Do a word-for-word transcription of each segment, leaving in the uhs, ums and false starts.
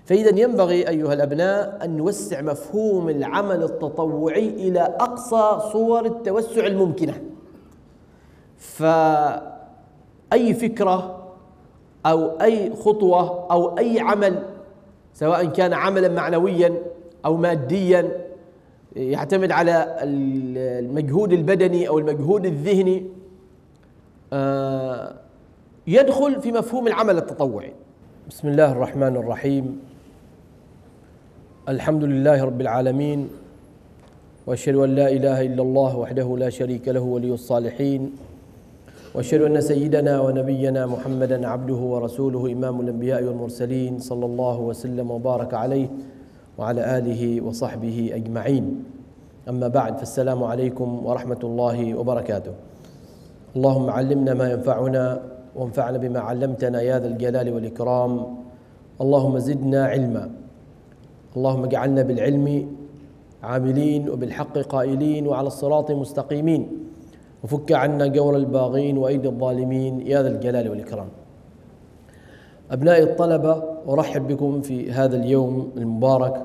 فإذا ينبغي أيها الأبناء أن نوسع مفهوم العمل التطوعي إلى أقصى صور التوسع الممكنة. فأي فكرة أو أي خطوة أو أي عمل، سواء كان عملا معنويا أو ماديا يعتمد على المجهود البدني أو المجهود الذهني، يدخل في مفهوم العمل التطوعي. بسم الله الرحمن الرحيم. الحمد لله رب العالمين، وأشهد أن لا إله إلا الله وحده لا شريك له ولي الصالحين، وأشهد أن سيدنا ونبينا محمدا عبده ورسوله إمام الأنبياء والمرسلين، صلى الله وسلم وبارك عليه وعلى آله وصحبه أجمعين. أما بعد، فالسلام عليكم ورحمة الله وبركاته. اللهم علمنا ما ينفعنا وانفعنا بما علمتنا يا ذا الجلال والإكرام. اللهم زدنا علما. اللهم اجعلنا بالعلم عاملين وبالحق قائلين وعلى الصراط مستقيمين، وفك عنا جور الباغين وأيدي الظالمين يا ذا الجلال والإكرام. أبنائي الطلبة، أرحب بكم في هذا اليوم المبارك،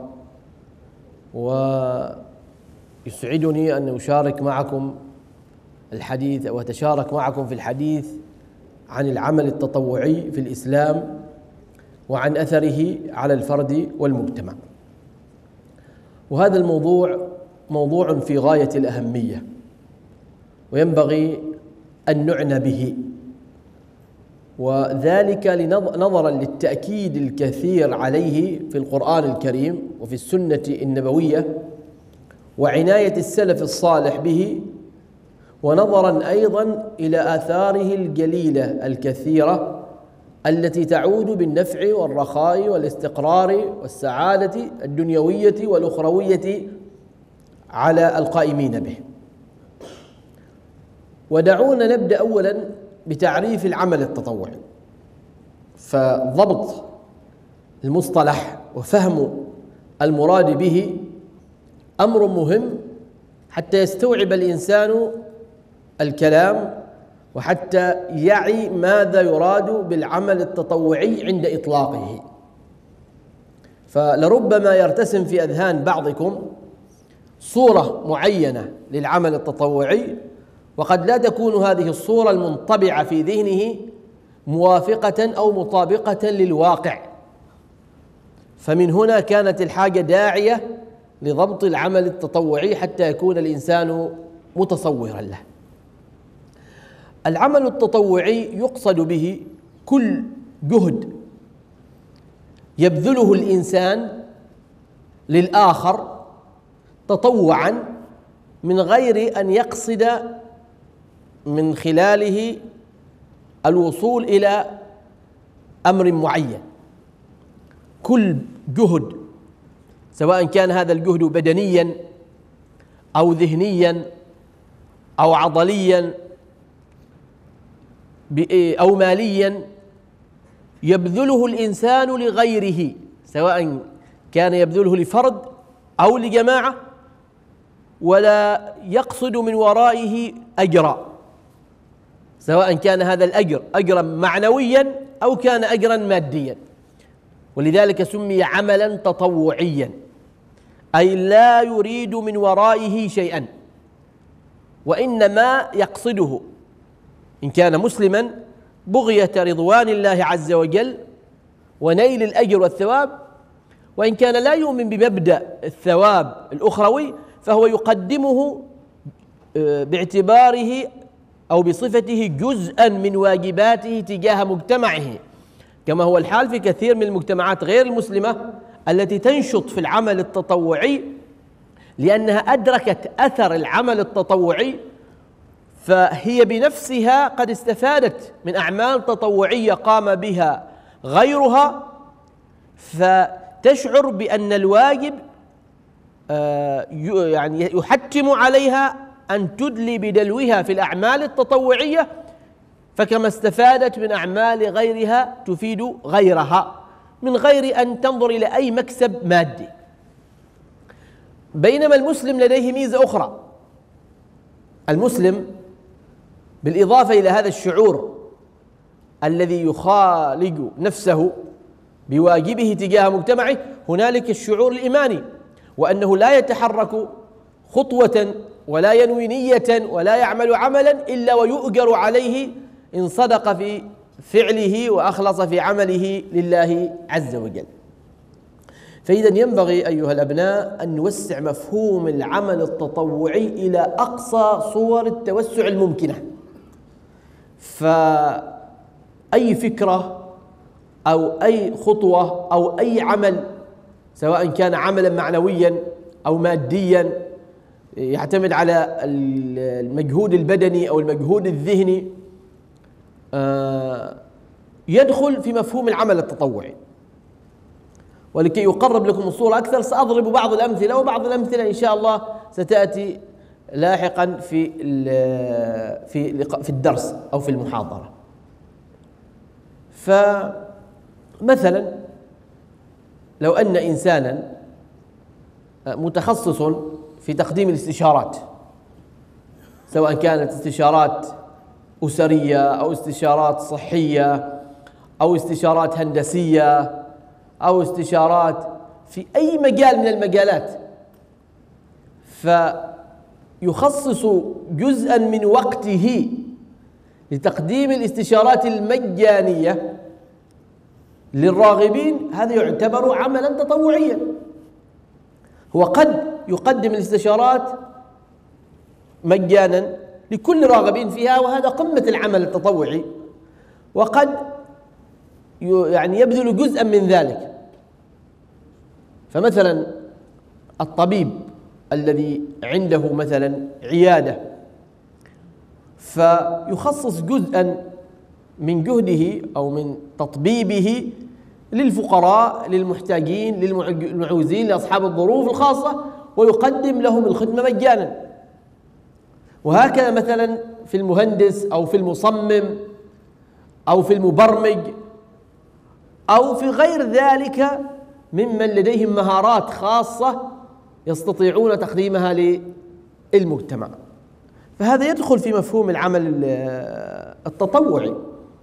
ويسعدني أن أشارك معكم الحديث أو أتشارك معكم في الحديث عن العمل التطوعي في الإسلام وعن أثره على الفرد والمجتمع. وهذا الموضوع موضوع في غاية الأهمية، وينبغي أن نعنى به، وذلك نظرا للتأكيد الكثير عليه في القرآن الكريم وفي السنة النبوية، وعناية السلف الصالح به، ونظرا أيضا إلى آثاره الجليلة الكثيرة التي تعود بالنفع والرخاء والاستقرار والسعادة الدنيوية والأخروية على القائمين به. ودعونا نبدأ أولا بتعريف العمل التطوعي. فضبط المصطلح وفهم المراد به أمر مهم حتى يستوعب الإنسان الكلام، وحتى يعي ماذا يراد بالعمل التطوعي عند إطلاقه. فلربما يرتسم في أذهان بعضكم صورة معينة للعمل التطوعي، وقد لا تكون هذه الصورة المنطبعة في ذهنه موافقة أو مطابقة للواقع. فمن هنا كانت الحاجة داعية لضبط العمل التطوعي حتى يكون الإنسان متصورا له. العمل التطوعي يقصد به كل جهد يبذله الإنسان للآخر تطوعا من غير أن يقصد من خلاله الوصول إلى أمر معين. كل جهد، سواء كان هذا الجهد بدنيا أو ذهنيا أو عضليا أو ماليا، يبذله الإنسان لغيره، سواء كان يبذله لفرد أو لجماعة، ولا يقصد من ورائه أجرا، سواء كان هذا الأجر أجرا معنويا أو كان أجرا ماديا. ولذلك سمي عملا تطوعيا، أي لا يريد من ورائه شيئا، وإنما يقصده إن كان مسلما بغية رضوان الله عز وجل ونيل الأجر والثواب، وإن كان لا يؤمن بمبدأ الثواب الأخروي فهو يقدمه باعتباره أو بصفته جزءا من واجباته تجاه مجتمعه، كما هو الحال في كثير من المجتمعات غير المسلمة التي تنشط في العمل التطوعي لأنها أدركت أثر العمل التطوعي، فهي بنفسها قد استفادت من أعمال تطوعية قام بها غيرها، فتشعر بأن الواجب يعني يحتم عليها أن تدلي بدلوها في الأعمال التطوعية، فكما استفادت من أعمال غيرها تفيد غيرها من غير أن تنظر إلى أي مكسب مادي. بينما المسلم لديه ميزة أخرى. المسلم بالإضافة إلى هذا الشعور الذي يخالج نفسه بواجبه تجاه مجتمعه، هنالك الشعور الإيماني، وأنه لا يتحرك خطوة ولا ينوي نية ولا يعمل عملا إلا ويؤجر عليه إن صدق في فعله وأخلص في عمله لله عز وجل. فإذا ينبغي أيها الأبناء أن نوسع مفهوم العمل التطوعي إلى أقصى صور التوسع الممكنة. فأي فكرة أو أي خطوة أو أي عمل، سواء كان عملا معنويا أو ماديا يعتمد على المجهود البدني أو المجهود الذهني، يدخل في مفهوم العمل التطوعي. ولكي يقرب لكم الصورة أكثر سأضرب بعض الأمثلة، وبعض الأمثلة إن شاء الله ستأتي لاحقا في في في الدرس أو في المحاضرة. فمثلا لو أن إنسانا متخصص في تقديم الاستشارات، سواء كانت استشارات أسرية أو استشارات صحية أو استشارات هندسية أو استشارات في أي مجال من المجالات، فيخصص جزءا من وقته لتقديم الاستشارات المجانية للراغبين، هذا يعتبر عملا تطوعيا. هو قد يقدم الاستشارات مجانا لكل راغبين فيها، وهذا قمة العمل التطوعي، وقد يعني يبذل جزءا من ذلك. فمثلا الطبيب الذي عنده مثلا عيادة فيخصص جزءا من جهده أو من تطبيبه للفقراء، للمحتاجين، للمعوزين، لأصحاب الظروف الخاصة، ويقدم لهم الخدمة مجانا. وهكذا مثلا في المهندس أو في المصمم أو في المبرمج أو في غير ذلك ممن لديهم مهارات خاصة يستطيعون تقديمها للمجتمع. فهذا يدخل في مفهوم العمل التطوعي.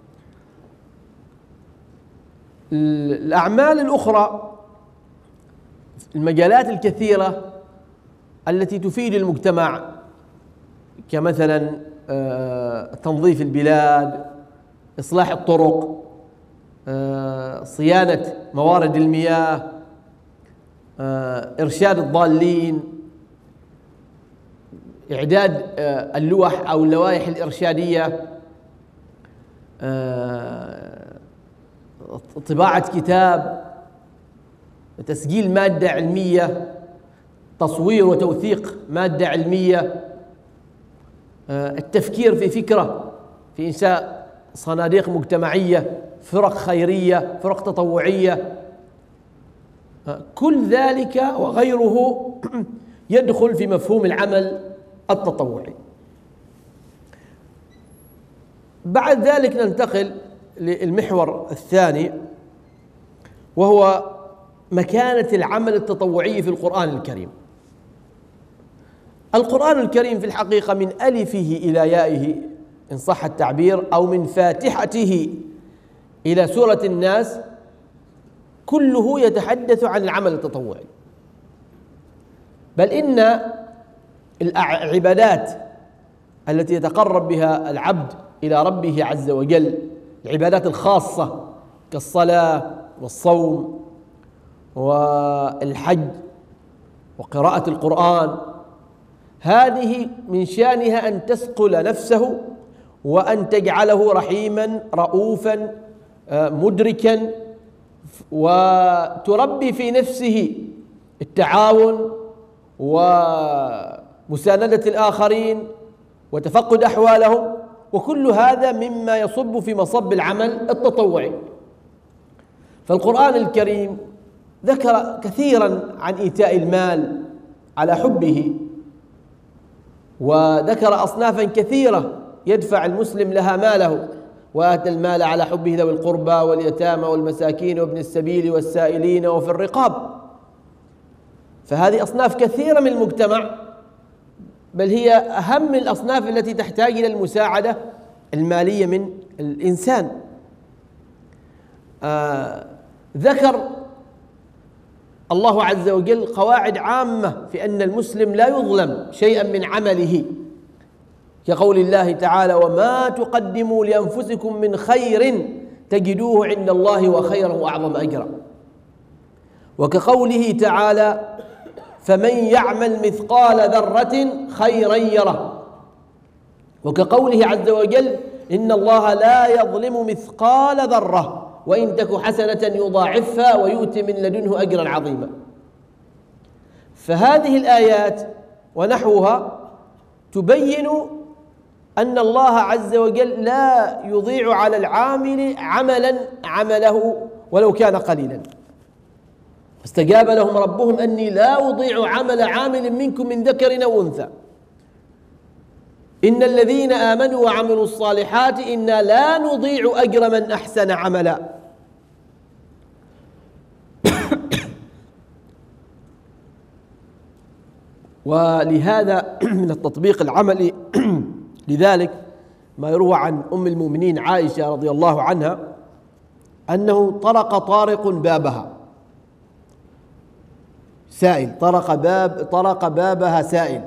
الأعمال الأخرى، المجالات الكثيرة التي تفيد المجتمع، كمثلا تنظيف البلاد، إصلاح الطرق، صيانة موارد المياه، إرشاد الضالين، إعداد اللوح أو اللوائح الإرشادية، طباعة كتاب، تسجيل مادة علمية، تصوير وتوثيق مادة علمية، التفكير في فكرة في إنشاء صناديق مجتمعية، فرق خيرية، فرق تطوعية، كل ذلك وغيره يدخل في مفهوم العمل التطوعي. بعد ذلك ننتقل للمحور الثاني، وهو مكانة العمل التطوعي في القرآن الكريم. القرآن الكريم في الحقيقة من ألفه إلى يائه إن صح التعبير، أو من فاتحته إلى سورة الناس، كله يتحدث عن العمل التطوعي. بل إن العبادات التي يتقرب بها العبد إلى ربه عز وجل، العبادات الخاصة كالصلاة والصوم والحج وقراءة القرآن، هذه من شأنها أن تثقل نفسه وأن تجعله رحيما رؤوفا مدركا، وتربي في نفسه التعاون ومساندة الآخرين وتفقد أحوالهم، وكل هذا مما يصب في مصب العمل التطوعي. فالقرآن الكريم ذكر كثيرا عن إيتاء المال على حبه، وذكر أصنافا كثيرة يدفع المسلم لها ماله، وآتى المال على حبه ذوي القربى واليتامى والمساكين وابن السبيل والسائلين وفي الرقاب. فهذه أصناف كثيرة من المجتمع، بل هي أهم الأصناف التي تحتاج إلى المساعدة المالية من الإنسان. آه ذكر الله عز وجل قواعد عامة في أن المسلم لا يظلم شيئا من عمله، كقول الله تعالى: وما تقدموا لأنفسكم من خير تجدوه عند الله وخيرا وأعظم أجرا. وكقوله تعالى: فمن يعمل مثقال ذرة خيرا يره. وكقوله عز وجل: إن الله لا يظلم مثقال ذرة وإن تك حسنة يضاعفها ويؤتي من لدنه أجرا عظيما. فهذه الآيات ونحوها تبين أن الله عز وجل لا يضيع على العامل عملا عمله ولو كان قليلا. فاستجاب لهم ربهم أني لا أضيع عمل عامل منكم من ذكر أو أنثى، إن الذين آمنوا وعملوا الصالحات إنا لا نضيع أجر من أحسن عملا. ولهذا من التطبيق العملي لذلك ما يروى عن أم المؤمنين عائشة رضي الله عنها أنه طرق طارق بابها سائل، طرق باب طرق بابها سائل،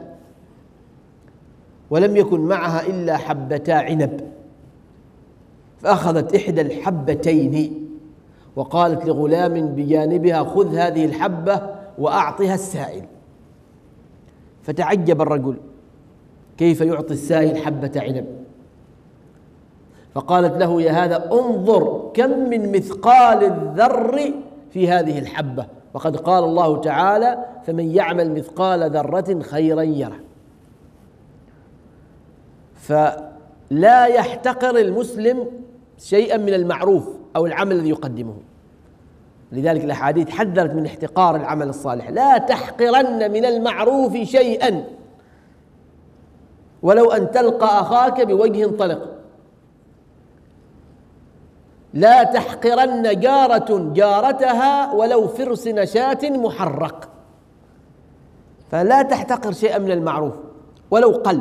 ولم يكن معها إلا حبتا عنب، فأخذت إحدى الحبتين وقالت لغلام بجانبها: خذ هذه الحبة وأعطها السائل. فتعجب الرجل: كيف يعطي السائل حبة عنب؟ فقالت له: يا هذا انظر كم من مثقال الذر في هذه الحبة، وقد قال الله تعالى: فمن يعمل مثقال ذرة خيرا يره. فلا يحتقر المسلم شيئا من المعروف أو العمل الذي يقدمه. لذلك الأحاديث حذرت من احتقار العمل الصالح: لا تحقرن من المعروف شيئا ولو أن تلقى أخاك بوجه طلق. لا تحقرن جارة جارتها ولو فرس نشاة محرق. فلا تحتقر شيئا من المعروف ولو قل.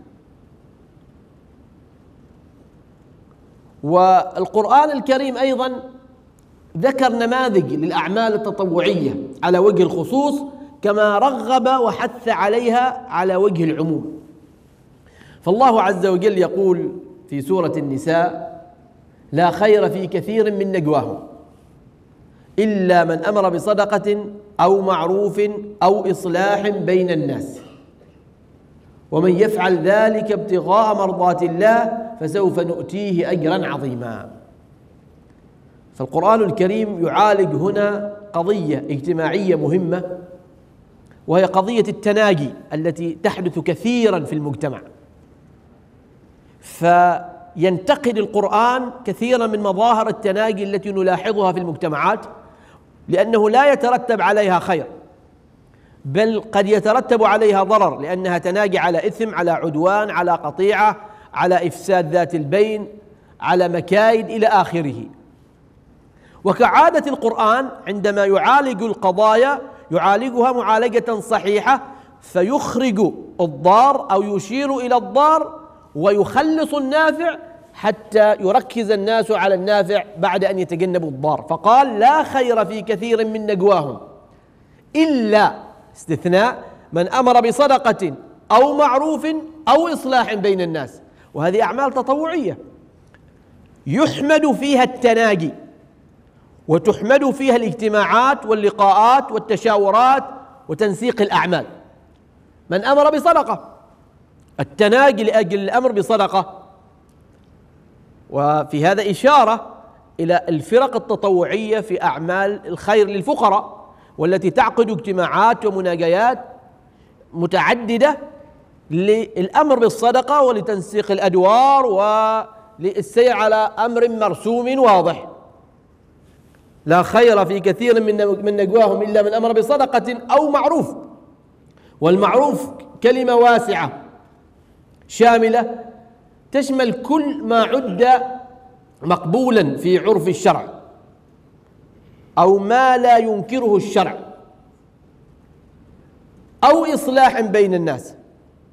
والقرآن الكريم أيضا ذكر نماذج للأعمال التطوعية على وجه الخصوص، كما رغب وحث عليها على وجه العموم. فالله عز وجل يقول في سورة النساء: لا خير في كثير من نجواهم إلا من أمر بصدقة أو معروف أو إصلاح بين الناس ومن يفعل ذلك ابتغاء مرضات الله فسوف نؤتيه أجرا عظيما. فالقرآن الكريم يعالج هنا قضية اجتماعية مهمة، وهي قضية التناجي التي تحدث كثيرا في المجتمع. فينتقد القرآن كثيرا من مظاهر التناجي التي نلاحظها في المجتمعات، لأنه لا يترتب عليها خير، بل قد يترتب عليها ضرر، لأنها تناجي على إثم، على عدوان، على قطيعة، على إفساد ذات البين، على مكايد إلى آخره. وكعادة القرآن عندما يعالج القضايا يعالجها معالجة صحيحة، فيخرج الضار أو يشير إلى الضار ويخلص النافع حتى يركز الناس على النافع بعد أن يتجنبوا الضار. فقال: لا خير في كثير من نجواهم إلا، استثناء، من أمر بصدقة أو معروف أو إصلاح بين الناس. وهذه أعمال تطوعية يحمد فيها التناجي، وتحمد فيها الاجتماعات واللقاءات والتشاورات وتنسيق الأعمال. من أمر بصدقة، التناجي لأجل الأمر بصدقة. وفي هذا إشارة إلى الفرق التطوعية في أعمال الخير للفقراء، والتي تعقد اجتماعات ومناجيات متعددة للأمر بالصدقة ولتنسيق الأدوار وللسير على أمر مرسوم واضح. لا خير في كثير من نجواهم إلا من أمر بصدقة أو معروف. والمعروف كلمة واسعة شاملة تشمل كل ما عد مقبولا في عرف الشرع أو ما لا ينكره الشرع، أو إصلاح بين الناس.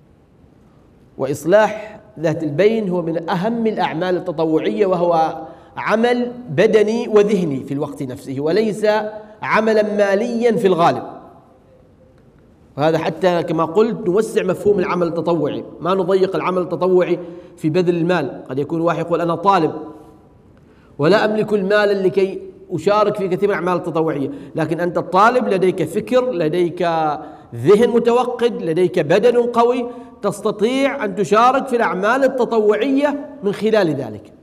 وإصلاح ذات البين هو من أهم الأعمال التطوعية، وهو عمل بدني وذهني في الوقت نفسه، وليس عملا ماليا في الغالب. وهذا حتى كما قلت نوسع مفهوم العمل التطوعي، ما نضيق العمل التطوعي في بذل المال. قد يكون واحد يقول أنا طالب ولا أملك المال لكي أشارك في كثير من الأعمال التطوعية، لكن أنت الطالب لديك فكر، لديك ذهن متوقد، لديك بدن قوي، تستطيع أن تشارك في الأعمال التطوعية من خلال ذلك.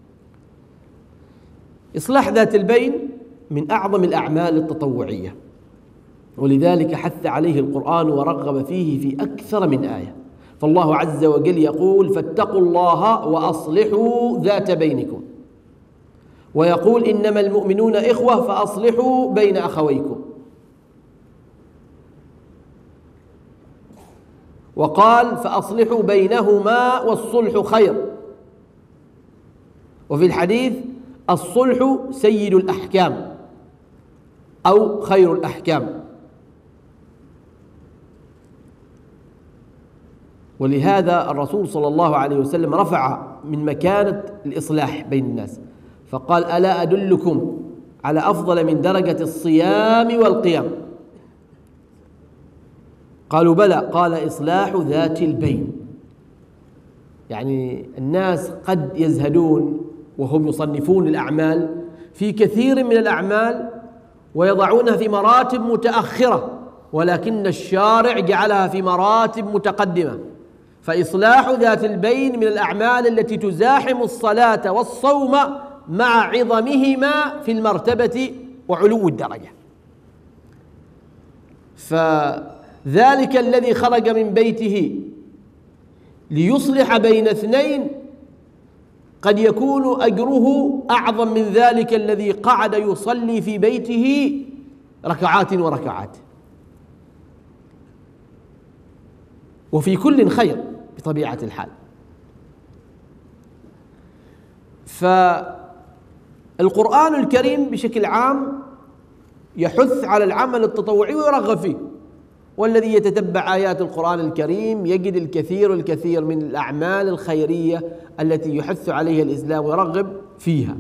إصلاح ذات البين من أعظم الأعمال التطوعية، ولذلك حث عليه القرآن ورغب فيه في أكثر من آية. فالله عز وجل يقول: فاتقوا الله وأصلحوا ذات بينكم، ويقول: إنما المؤمنون إخوة فأصلحوا بين أخويكم، وقال: فأصلحوا بينهما والصلح خير. وفي الحديث: الصلح سيد الأحكام أو خير الأحكام. ولهذا الرسول صلى الله عليه وسلم رفع من مكانة الإصلاح بين الناس فقال: ألا أدلكم على أفضل من درجة الصيام والقيام؟ قالوا: بلى. قال: إصلاح ذات البين. يعني الناس قد يزهدون وهم يصنفون الأعمال في كثير من الأعمال ويضعونها في مراتب متأخرة، ولكن الشارع جعلها في مراتب متقدمة. فإصلاح ذات البين من الأعمال التي تزاحم الصلاة والصوم مع عظمهما في المرتبة وعلو الدرجة. فذلك الذي خرج من بيته ليصلح بين اثنين قد يكون أجره أعظم من ذلك الذي قعد يصلي في بيته ركعات وركعات. وفي كل خير بطبيعة الحال. فالقرآن الكريم بشكل عام يحث على العمل التطوعي ويرغب فيه، والذي يتتبع آيات القرآن الكريم يجد الكثير الكثير من الأعمال الخيرية التي يحث عليها الإسلام ويرغب فيها.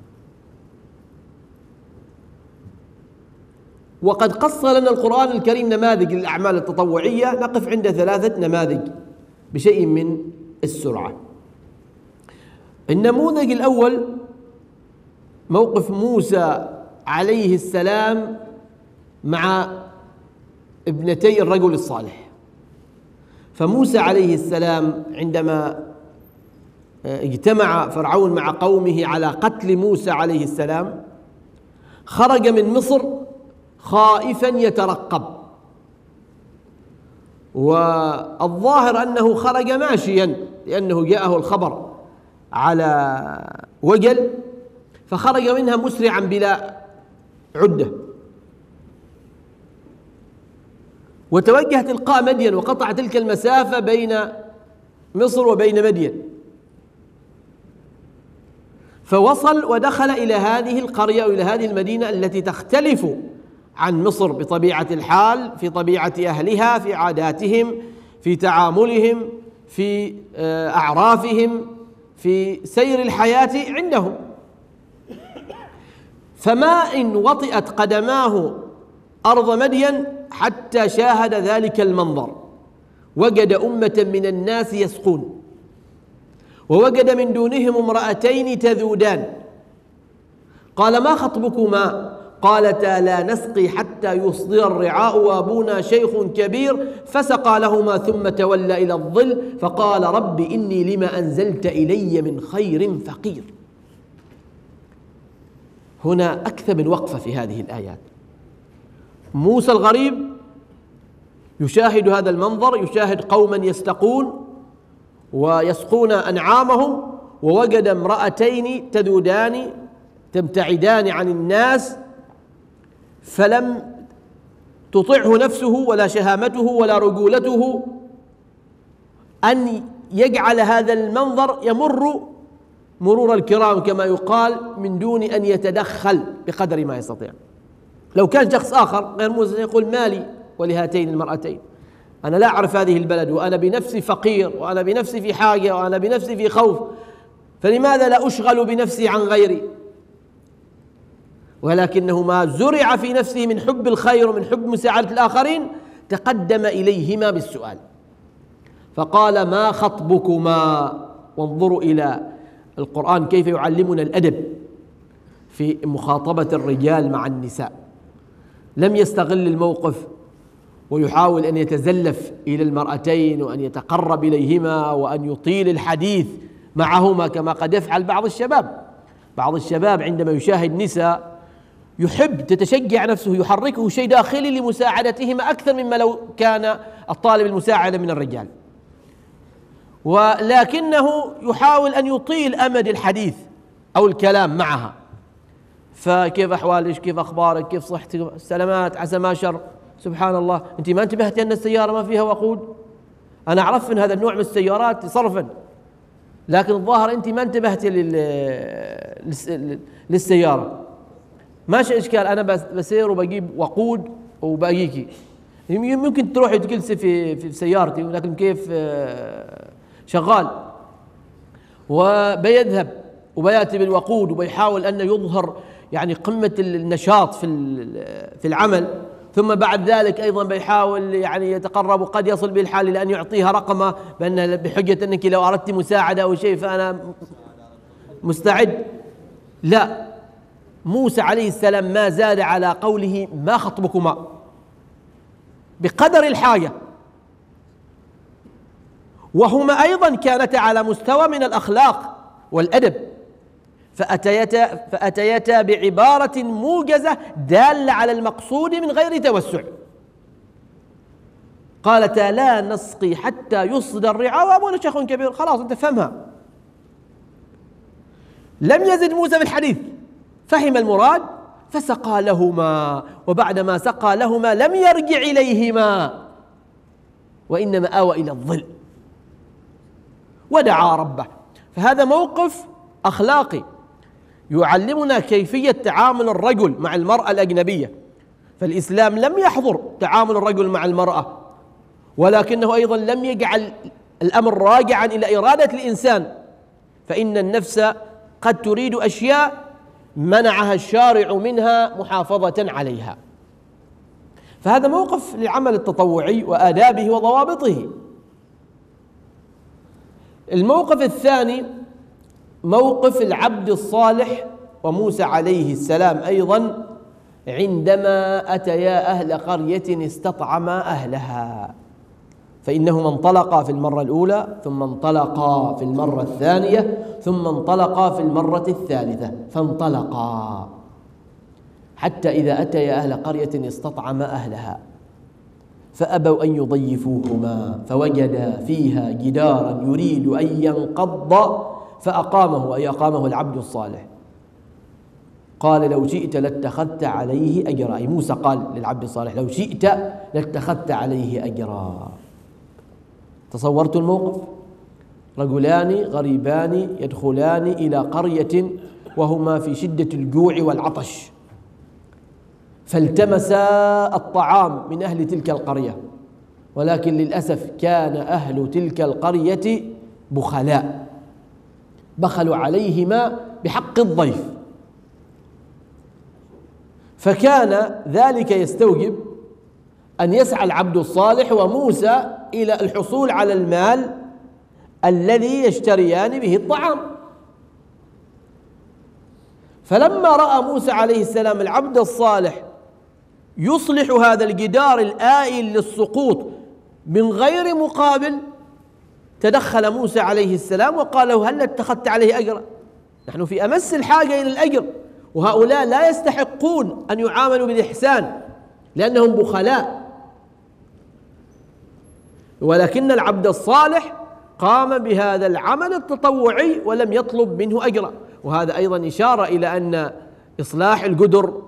وقد قص لنا القرآن الكريم نماذج للأعمال التطوعية، نقف عند ثلاثة نماذج بشيء من السرعة. النموذج الأول موقف موسى عليه السلام مع ابنتي الرجل الصالح. فموسى عليه السلام عندما اجتمع فرعون مع قومه على قتل موسى عليه السلام خرج من مصر خائفا يترقب، والظاهر أنه خرج ماشيا لأنه جاءه الخبر على وجل، فخرج منها مسرعا بلا عدة وتوجه تلقاء مدين، وقطع تلك المسافة بين مصر وبين مدين، فوصل ودخل إلى هذه القرية وإلى هذه المدينة التي تختلف عن مصر بطبيعة الحال، في طبيعة أهلها، في عاداتهم، في تعاملهم، في أعرافهم، في سير الحياة عندهم. فما إن وطئت قدماه أرض مدين حتى شاهد ذلك المنظر، وجد أمة من الناس يسقون، ووجد من دونهم امرأتين تذودان. قال: ما خطبكما؟ قالتا: لا نسقي حتى يصدر الرعاء وأبونا شيخ كبير. فسقى لهما ثم تولى إلى الظل فقال: رب إني لما أنزلت إلي من خير فقير. هنا أكثر من وقفة في هذه الآيات. موسى الغريب يشاهد هذا المنظر، يشاهد قوما يستقون ويسقون أنعامهم، ووجد امرأتين تذودان تبتعدان عن الناس، فلم تطعه نفسه ولا شهامته ولا رجولته أن يجعل هذا المنظر يمر مرور الكرام كما يقال من دون أن يتدخل بقدر ما يستطيع. لو كان شخص آخر غير موسى يقول: مالي ولهاتين المرأتين، أنا لا أعرف هذه البلد، وأنا بنفسي فقير، وأنا بنفسي في حاجة، وأنا بنفسي في خوف، فلماذا لا أشغل بنفسي عن غيري؟ ولكنه ما زرع في نفسه من حب الخير ومن حب مساعدة الآخرين تقدم إليهما بالسؤال، فقال: ما خطبكما؟ وانظروا إلى القرآن كيف يعلمنا الأدب في مخاطبة الرجال مع النساء. لم يستغل الموقف ويحاول أن يتزلف إلى المرأتين وأن يتقرب إليهما وأن يطيل الحديث معهما كما قد يفعل بعض الشباب. بعض الشباب عندما يشاهد نساء يحب، تتشجع نفسه، يحركه شيء داخلي لمساعدتهما أكثر مما لو كان الطالب المساعدة من الرجال، ولكنه يحاول أن يطيل أمد الحديث أو الكلام معها. فكيف أحوالك؟ كيف أخبارك؟ كيف صحتك؟ سلامات، عسى ما شر. سبحان الله، أنت ما انتبهتي أن السيارة ما فيها وقود؟ أنا أعرف من هذا النوع من السيارات صرفا، لكن الظاهر أنت ما انتبهتي للسيارة. ماشي إشكال، أنا بسير وبجيب وقود وباجيكي. ممكن تروحي تجلسي في في سيارتي، ولكن كيف شغال. وبيذهب وبياتي بالوقود وبيحاول أن يظهر يعني قمة النشاط في في العمل، ثم بعد ذلك أيضا بيحاول يعني يتقرب، وقد يصل به الحال إلى أن يعطيها رقمه بأن بحجة أنك لو أردت مساعدة أو شيء فأنا مستعد. لا، موسى عليه السلام ما زاد على قوله ما خطبكما بقدر الحاجة، وهما أيضا كانتا على مستوى من الأخلاق والأدب، فأتيتا, فأتيتا بعبارة موجزة دالة على المقصود من غير توسع. قالتا: لا نسقي حتى يصدر الرعاء وأبونا شيخ كبير. خلاص أنت فهمها. لم يزد موسى في الحديث، فهم المراد فسقى لهما، وبعدما سقى لهما لم يرجع إليهما وإنما آوى إلى الظل ودعا ربه. فهذا موقف أخلاقي يعلمنا كيفية تعامل الرجل مع المرأة الأجنبية. فالإسلام لم يحظر تعامل الرجل مع المرأة، ولكنه أيضا لم يجعل الأمر راجعا إلى إرادة الإنسان، فإن النفس قد تريد أشياء منعها الشارع منها محافظة عليها. فهذا موقف للعمل التطوعي وآدابه وضوابطه. الموقف الثاني موقف العبد الصالح وموسى عليه السلام أيضا عندما أتيا أهل قرية استطعما أهلها، فإنهما انطلقا في المرة الأولى، ثم انطلقا في المرة الثانية، ثم انطلقا في المرة الثالثة، فانطلقا حتى إذا أتيا أهل قرية استطعما أهلها فأبوا أن يضيفوهما فوجدا فيها جدارا يريد أن ينقض فأقامه، أي أقامه العبد الصالح. قال: لو شئت لاتخذت عليه أجرا. أي موسى قال للعبد الصالح: لو شئت لاتخذت عليه أجرا. تصورت الموقف؟ رجلان غريبان يدخلان إلى قرية وهما في شدة الجوع والعطش، فالتمسا الطعام من أهل تلك القرية، ولكن للأسف كان أهل تلك القرية بخلاء، بخلوا عليهما بحق الضيف، فكان ذلك يستوجب أن يسعى العبد الصالح وموسى إلى الحصول على المال الذي يشتريان به الطعام. فلما رأى موسى عليه السلام العبد الصالح يصلح هذا الجدار الآئل للسقوط من غير مقابل، تدخل موسى عليه السلام وقال له: هل اتخذت عليه أجرا؟ نحن في أمس الحاجة إلى الأجر، وهؤلاء لا يستحقون أن يعاملوا بالإحسان لأنهم بخلاء، ولكن العبد الصالح قام بهذا العمل التطوعي ولم يطلب منه أجرا. وهذا أيضا إشارة إلى أن إصلاح الجدر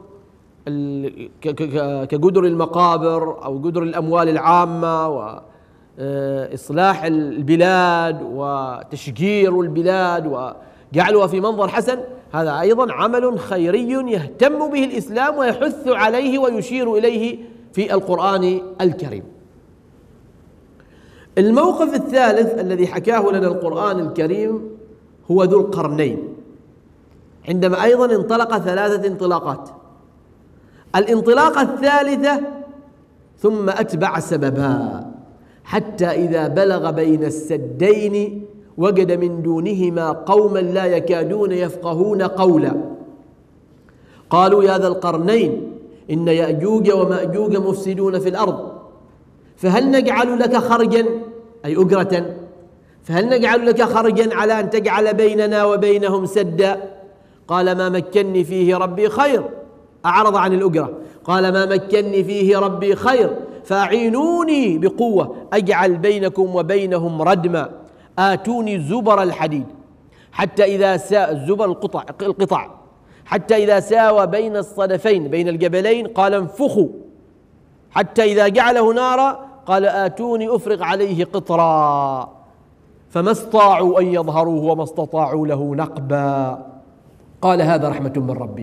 كجدر المقابر أو جدر الأموال العامة وإصلاح البلاد وتشجير البلاد وجعلها في منظر حسن، هذا أيضا عمل خيري يهتم به الإسلام ويحث عليه ويشير إليه في القرآن الكريم. الموقف الثالث الذي حكاه لنا القرآن الكريم هو ذو القرنين، عندما أيضا انطلق ثلاثة انطلاقات. الانطلاقة الثالثة ثم أتبع سببا حتى إذا بلغ بين السدين وجد من دونهما قوما لا يكادون يفقهون قولا قالوا يا ذا القرنين إن يأجوج ومأجوج مفسدون في الأرض فهل نجعل لك خرجا، أي أجرة، فهل نجعل لك خرجا على أن تجعل بيننا وبينهم سدا؟ قال ما مكني فيه ربي خير، أعرض عن الأجرة. قال ما مكني فيه ربي خير فأعينوني بقوة أجعل بينكم وبينهم ردما آتوني زبر الحديد حتى إذا ساء الزبر القطع القطع حتى إذا ساوى بين الصدفين بين الجبلين قال انفخوا حتى إذا جعله نارا قال آتوني أفرغ عليه قطرا فما استطاعوا أن يظهروه وما استطاعوا له نقبا قال هذا رحمة من ربي.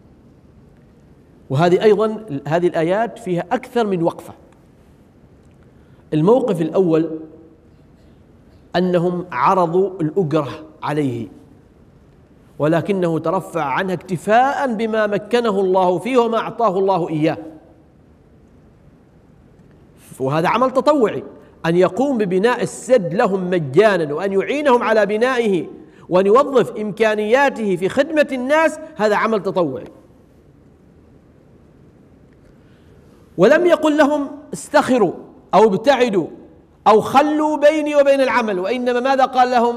وهذه أيضا هذه الآيات فيها أكثر من وقفة. الموقف الأول أنهم عرضوا الأجرة عليه ولكنه ترفع عنها اكتفاء بما مكنه الله فيه وما أعطاه الله إياه، وهذا عمل تطوعي، أن يقوم ببناء السد لهم مجانا وأن يعينهم على بنائه وأن يوظف إمكانياته في خدمة الناس، هذا عمل تطوعي. ولم يقل لهم استخروا أو ابتعدوا أو خلوا بيني وبين العمل، وإنما ماذا قال لهم؟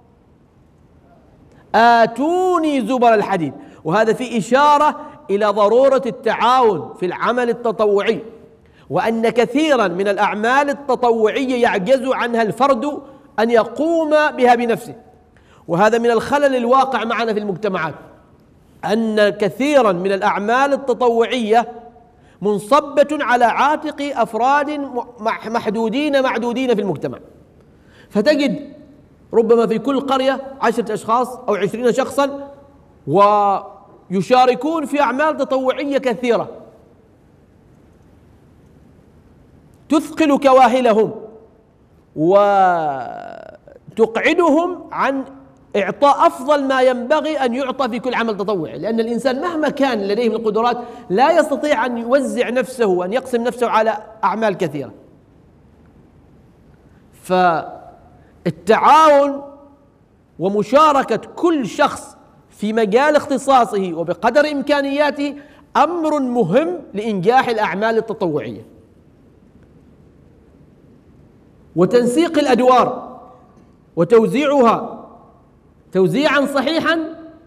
آتوني زبر الحديد. وهذا في إشارة إلى ضرورة التعاون في العمل التطوعي، وأن كثيرا من الأعمال التطوعية يعجز عنها الفرد أن يقوم بها بنفسه. وهذا من الخلل الواقع معنا في المجتمعات، أن كثيرا من الأعمال التطوعية منصبة على عاتق أفراد محدودين معدودين في المجتمع، فتجد ربما في كل قرية عشرة أشخاص أو عشرين شخصا ويشاركون في أعمال تطوعية كثيرة تثقل كواهلهم وتقعدهم عن إعطاء أفضل ما ينبغي أن يعطى في كل عمل تطوعي، لأن الإنسان مهما كان لديه من القدرات لا يستطيع أن يوزع نفسه وأن يقسم نفسه على أعمال كثيرة. فالتعاون ومشاركة كل شخص في مجال اختصاصه وبقدر إمكانياته أمر مهم لإنجاح الأعمال التطوعية. وتنسيق الأدوار وتوزيعها توزيعا صحيحا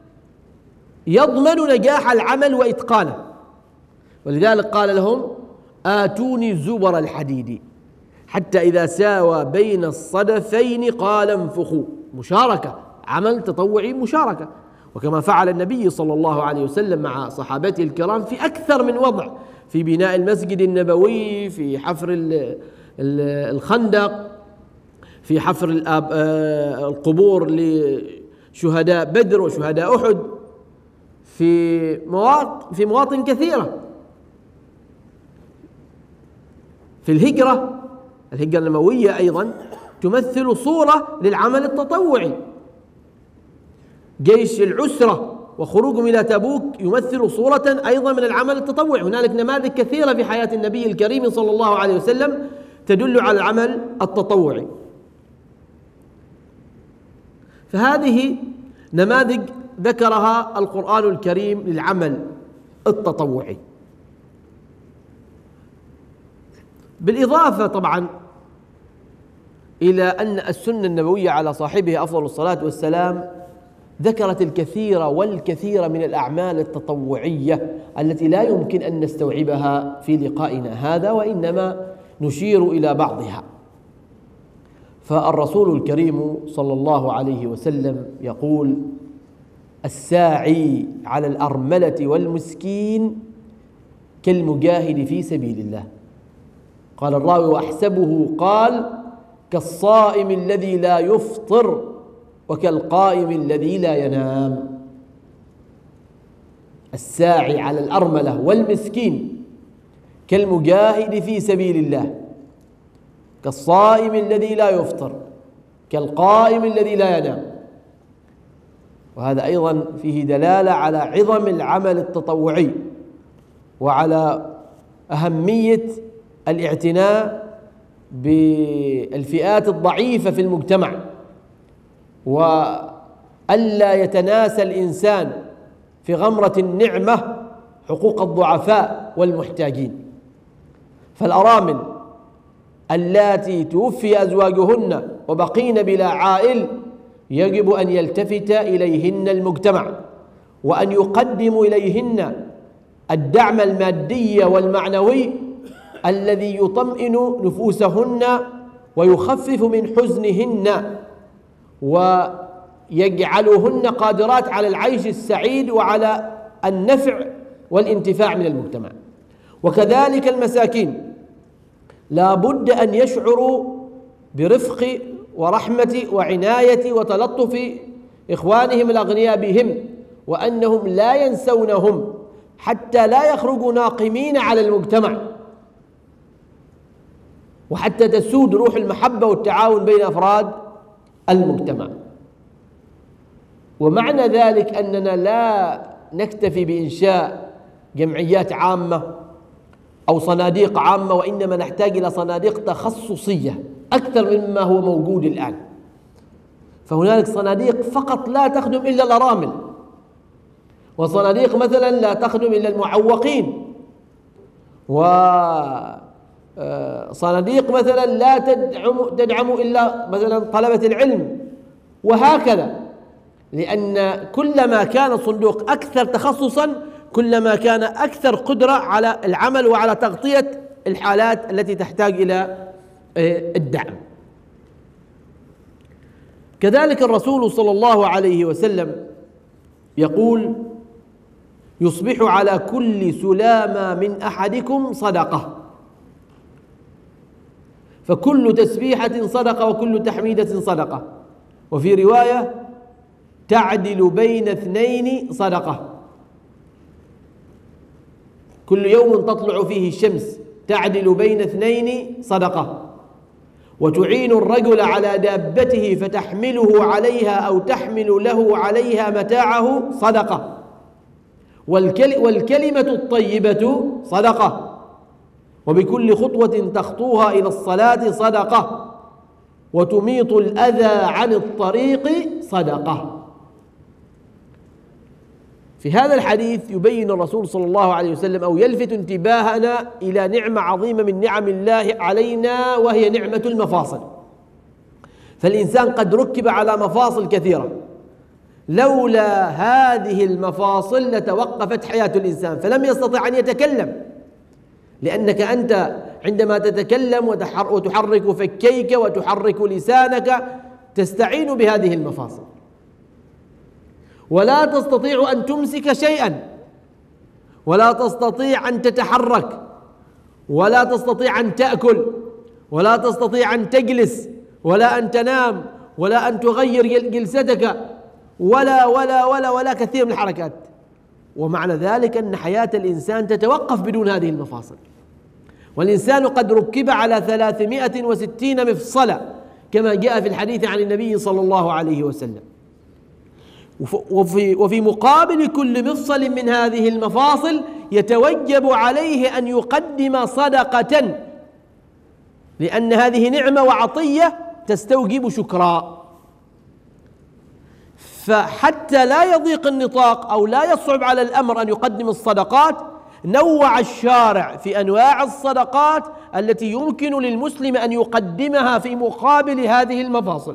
يضمن نجاح العمل وإتقانه. ولذلك قال لهم آتوني زبر الحديد حتى إذا ساوى بين الصدفين قال انفخوا. مشاركة، عمل تطوعي مشاركة، وكما فعل النبي صلى الله عليه وسلم مع صحابته الكرام في أكثر من وضع، في بناء المسجد النبوي، في حفر الخندق، في حفر القبور لشهداء بدر وشهداء أحد، في مواطن في مواطن كثيرة، في الهجرة الهجرة النبوية أيضا تمثل صورة للعمل التطوعي. جيش العسرة وخروجهم إلى تبوك يمثل صورة أيضا من العمل التطوعي. هنالك نماذج كثيرة في حياة النبي الكريم صلى الله عليه وسلم تدل على العمل التطوعي. فهذه نماذج ذكرها القرآن الكريم للعمل التطوعي. بالإضافة طبعا إلى أن السنة النبوية على صاحبها أفضل الصلاة والسلام ذكرت الكثير والكثير من الأعمال التطوعية التي لا يمكن أن نستوعبها في لقائنا هذا، وإنما نشير إلى بعضها. فالرسول الكريم صلى الله عليه وسلم يقول الساعي على الأرملة والمسكين كالمجاهد في سبيل الله. قال الراوي وأحسبه قال كالصائم الذي لا يفطر وكالقائم الذي لا ينام. الساعي على الأرملة والمسكين كالمجاهد في سبيل الله، كالصائم الذي لا يفطر، كالقائم الذي لا ينام. وهذا أيضا فيه دلالة على عظم العمل التطوعي وعلى أهمية الاعتناء بالفئات الضعيفة في المجتمع، وألا يتناسى الإنسان في غمرة النعمة حقوق الضعفاء والمحتاجين. فالأرامل اللاتي توفي أزواجهن وبقين بلا عائل يجب أن يلتفت إليهن المجتمع، وأن يقدم إليهن الدعم المادي والمعنوي الذي يطمئن نفوسهن ويخفف من حزنهن ويجعلهن قادرات على العيش السعيد وعلى النفع والانتفاع من المجتمع. وكذلك المساكين لا بد أن يشعروا برفق ورحمة وعناية وتلطف إخوانهم الأغنياء بهم، وأنهم لا ينسونهم حتى لا يخرجوا ناقمين على المجتمع، وحتى تسود روح المحبة والتعاون بين أفراد المجتمع. ومعنى ذلك أننا لا نكتفي بإنشاء جمعيات عامة أو صناديق عامة، وإنما نحتاج إلى صناديق تخصصية أكثر مما هو موجود الآن. فهنالك صناديق فقط لا تخدم إلا الأرامل، وصناديق مثلا لا تخدم إلا المعوقين، وصناديق مثلا لا تدعم, تدعم إلا مثلا طلبة العلم، وهكذا. لأن كلما كان الصندوق أكثر تخصصا كلما كان أكثر قدرة على العمل وعلى تغطية الحالات التي تحتاج إلى الدعم. كذلك الرسول صلى الله عليه وسلم يقول: يصبح على كل سلامة من أحدكم صدقة، فكل تسبيحة صدقة وكل تحميدة صدقة، وفي رواية تعدل بين اثنين صدقة. كل يوم تطلع فيه الشمس تعدل بين اثنين صدقة، وتعين الرجل على دابته فتحمله عليها أو تحمل له عليها متاعه صدقة، والكلمة الطيبة صدقة، وبكل خطوة تخطوها إلى الصلاة صدقة، وتميط الأذى عن الطريق صدقة. في هذا الحديث يبين الرسول صلى الله عليه وسلم أو يلفت انتباهنا إلى نعمة عظيمة من نعم الله علينا، وهي نعمة المفاصل. فالإنسان قد ركب على مفاصل كثيرة، لولا هذه المفاصل لتوقفت حياة الإنسان فلم يستطع أن يتكلم، لأنك أنت عندما تتكلم وتحرك فكيك وتحرك لسانك تستعين بهذه المفاصل، ولا تستطيع أن تمسك شيئا، ولا تستطيع أن تتحرك، ولا تستطيع أن تأكل، ولا تستطيع أن تجلس، ولا أن تنام، ولا أن تغير جلستك، ولا ولا ولا ولا كثير من الحركات. ومعنى ذلك أن حياة الإنسان تتوقف بدون هذه المفاصل. والإنسان قد ركب على ثلاثمائة وستين مفصلة كما جاء في الحديث عن النبي صلى الله عليه وسلم. وفي, وفي مقابل كل مفصل من هذه المفاصل يتوجب عليه أن يقدم صدقة، لأن هذه نعمة وعطية تستوجب شكرا. فحتى لا يضيق النطاق أو لا يصعب على الأمر أن يقدم الصدقات، نوع الشارع في أنواع الصدقات التي يمكن للمسلم أن يقدمها في مقابل هذه المفاصل.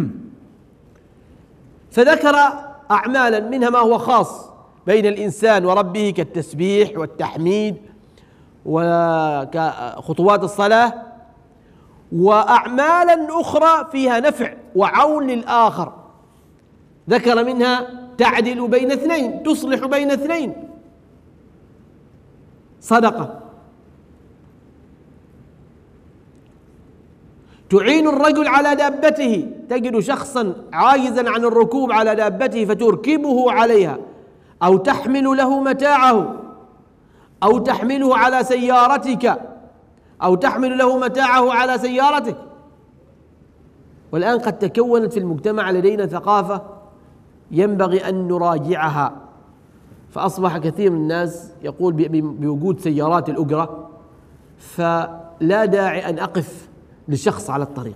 فذكر أعمالا منها ما هو خاص بين الإنسان وربه كالتسبيح والتحميد وخطوات الصلاة، وأعمالا أخرى فيها نفع وعون للآخر. ذكر منها تعدل بين اثنين، تصلح بين اثنين صدقة، تعين الرجل على دابته، تجد شخصا عاجزا عن الركوب على دابته فتركبه عليها، أو تحمل له متاعه، أو تحمله على سيارتك، أو تحمل له متاعه على سيارتك. والآن قد تكونت في المجتمع لدينا ثقافة ينبغي أن نراجعها. فأصبح كثير من الناس يقول بوجود سيارات الأجرة فلا داعي أن أقف لشخص على الطريق،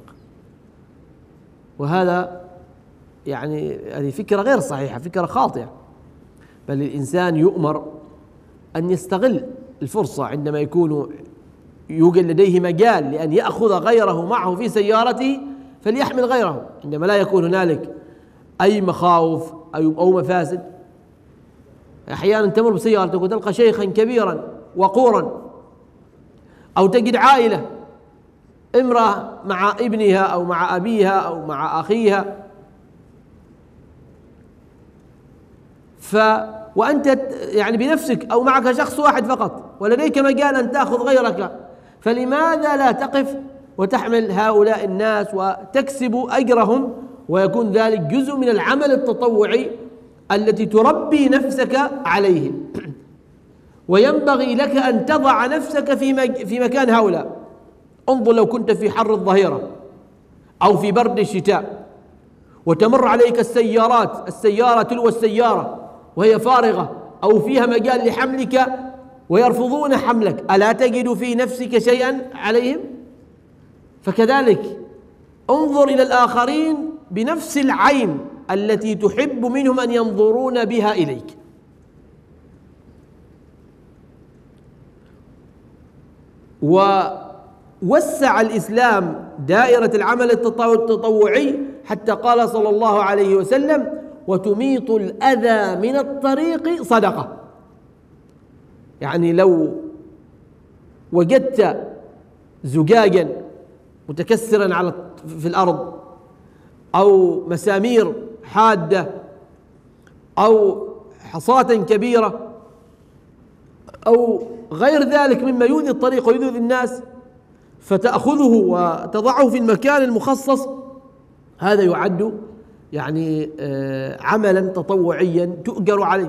وهذا يعني هذه فكرة غير صحيحة، فكرة خاطئة. بل الإنسان يؤمر أن يستغل الفرصة عندما يكون يوجد لديه مجال لأن يأخذ غيره معه في سيارته فليحمل غيره، عندما لا يكون هنالك أي مخاوف أو مفاسد. أحيانا تمر بسيارتك وتلقى شيخا كبيرا وقورا، أو تجد عائلة امرأة مع ابنها أو مع أبيها أو مع أخيها، ف وأنت يعني بنفسك أو معك شخص واحد فقط ولديك مجال أن تأخذ غيرك، فلماذا لا تقف وتحمل هؤلاء الناس وتكسب أجرهم، ويكون ذلك جزء من العمل التطوعي التي تربي نفسك عليه. وينبغي لك أن تضع نفسك في في مكان هؤلاء. انظر لو كنت في حر الظهيرة أو في برد الشتاء وتمر عليك السيارات السيارة تلو السيارة وهي فارغة أو فيها مجال لحملك ويرفضون حملك، ألا تجد في نفسك شيئا عليهم؟ فكذلك انظر إلى الآخرين بنفس العين التي تحب منهم أن ينظرون بها إليك. ووسع الإسلام دائرة العمل التطوعي حتى قال صلى الله عليه وسلم: وتميط الأذى من الطريق صدقة. يعني لو وجدت زجاجا متكسرا على في الأرض أو مسامير حادة أو حصاة كبيرة أو غير ذلك مما يؤذي الطريق ويؤذي الناس، فتأخذه وتضعه في المكان المخصص، هذا يعد يعني عملا تطوعيا تؤجر عليه.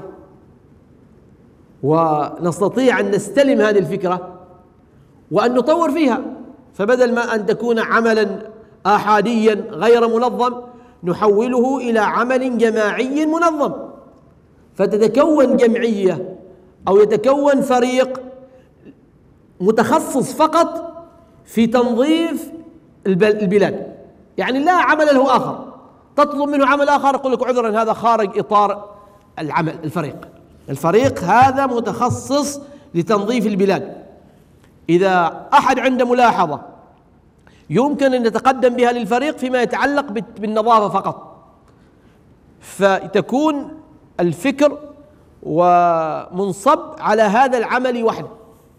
ونستطيع أن نستلم هذه الفكرة وأن نطور فيها، فبدل ما أن تكون عملا آحاديا غير منظم نحوله إلى عمل جماعي منظم، فتتكون جمعية أو يتكون فريق متخصص فقط في تنظيف البلاد. يعني لا عمل له آخر، تطلب منه عمل آخر يقول لك عذرا هذا خارج إطار العمل. الفريق الفريق هذا متخصص لتنظيف البلاد. إذا أحد عنده ملاحظة يمكن أن يتقدم بها للفريق فيما يتعلق بالنظافة فقط، فتكون الفكر ومنصب على هذا العمل وحده،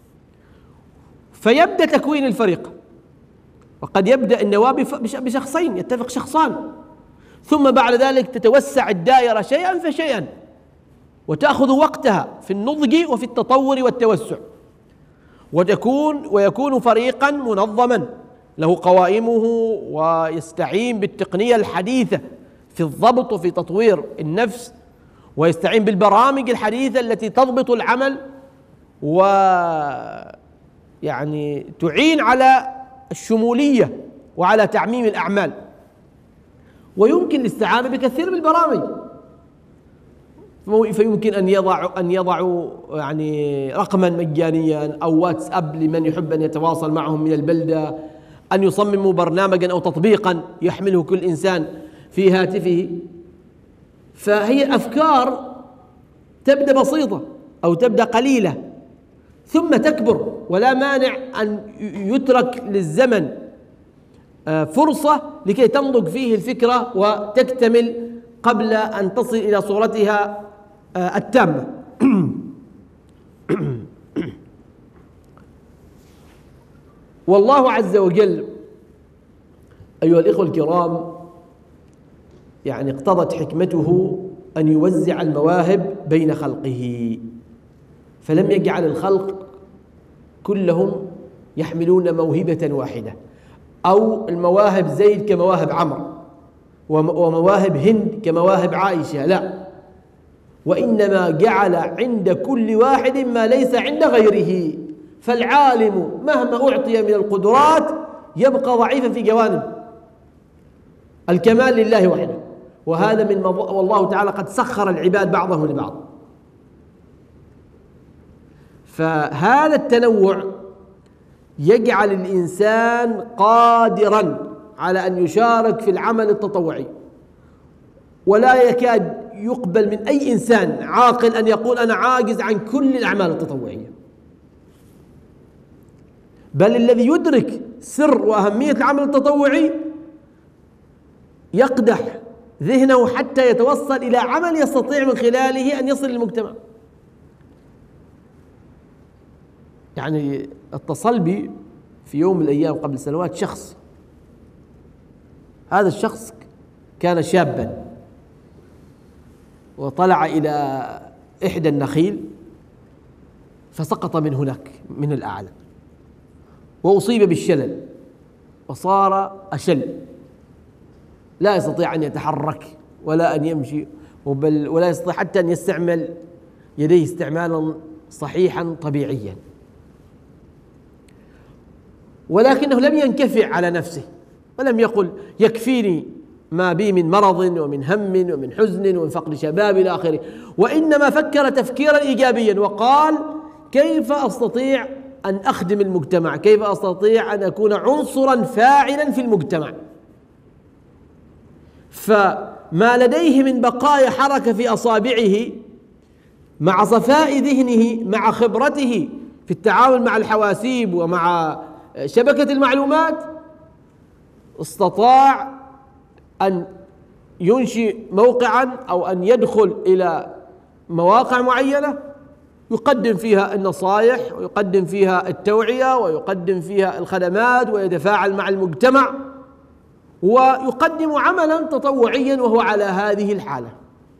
فيبدأ تكوين الفريق. وقد يبدأ النواب بشخصين، يتفق شخصان، ثم بعد ذلك تتوسع الدائرة شيئا فشيئا وتأخذ وقتها في النضج وفي التطور والتوسع، وتكون ويكون فريقا منظما له قوائمه ويستعين بالتقنية الحديثة في الضبط وفي تطوير النفس، ويستعين بالبرامج الحديثة التي تضبط العمل ويعني تعين على الشمولية وعلى تعميم الأعمال. ويمكن الاستعانة بكثير من البرامج، فيمكن أن يضع أن يضعوا يعني رقما مجانيا أو واتساب لمن يحب أن يتواصل معهم من البلدة، أن يصمموا برنامجا أو تطبيقا يحمله كل إنسان في هاتفه. فهي أفكار تبدأ بسيطة أو تبدأ قليلة ثم تكبر، ولا مانع أن يترك للزمن فرصة لكي تنضج فيه الفكرة وتكتمل قبل أن تصل إلى صورتها التامة. والله عز وجل أيها الإخوة الكرام يعني اقتضت حكمته أن يوزع المواهب بين خلقه، فلم يجعل الخلق كلهم يحملون موهبة واحدة، أو المواهب زيد كمواهب عمرو ومواهب هند كمواهب عائشة، لا، وإنما جعل عند كل واحد ما ليس عند غيره. فالعالم مهما أعطي من القدرات يبقى ضعيفا في جوانب، الكمال لله وحده، وهذا من مض... والله تعالى قد سخر العباد بعضهم لبعض. فهذا التنوع يجعل الإنسان قادرا على أن يشارك في العمل التطوعي، ولا يكاد يقبل من أي إنسان عاقل أن يقول أنا عاجز عن كل الأعمال التطوعية، بل الذي يدرك سر وأهمية العمل التطوعي يقدح ذهنه حتى يتوصل إلى عمل يستطيع من خلاله أن يصل للمجتمع. يعني اتصل بي في يوم من الأيام قبل سنوات شخص، هذا الشخص كان شابا وطلع إلى إحدى النخيل فسقط من هناك من الأعلى وأصيب بالشلل وصار أشل، لا يستطيع أن يتحرك ولا أن يمشي، بل ولا يستطيع حتى أن يستعمل يديه استعمالا صحيحا طبيعيا، ولكنه لم ينكفئ على نفسه ولم يقل يكفيني ما بي من مرض ومن هم ومن حزن ومن فقد شباب إلى آخره، وإنما فكر تفكيرا إيجابيا وقال كيف أستطيع أن أخدم المجتمع، كيف أستطيع أن أكون عنصرا فاعلا في المجتمع. فما لديه من بقايا حركة في أصابعه مع صفاء ذهنه مع خبرته في التعامل مع الحواسيب ومع شبكة المعلومات استطاع أن ينشئ موقعا أو أن يدخل إلى مواقع معينة يقدم فيها النصائح ويقدم فيها التوعية ويقدم فيها الخدمات ويتفاعل مع المجتمع ويقدم عملا تطوعيا وهو على هذه الحالة.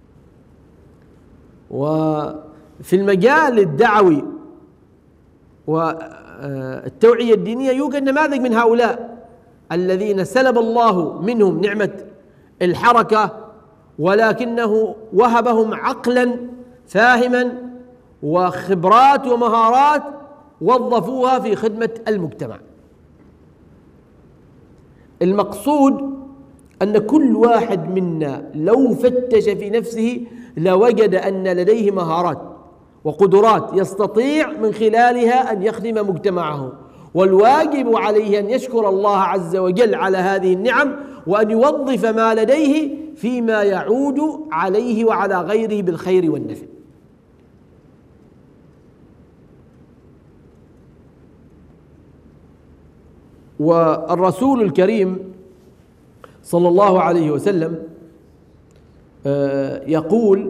وفي المجال الدعوي والتوعية الدينية يوجد نماذج من هؤلاء الذين سلب الله منهم نعمة الحركة ولكنه وهبهم عقلا فاهما وخبرات ومهارات وظفوها في خدمة المجتمع. المقصود أن كل واحد منا لو فتش في نفسه لوجد أن لديه مهارات وقدرات يستطيع من خلالها أن يخدم مجتمعه، والواجب عليه أن يشكر الله عز وجل على هذه النعم وأن يوظف ما لديه فيما يعود عليه وعلى غيره بالخير والنفع. والرسول الكريم صلى الله عليه وسلم يقول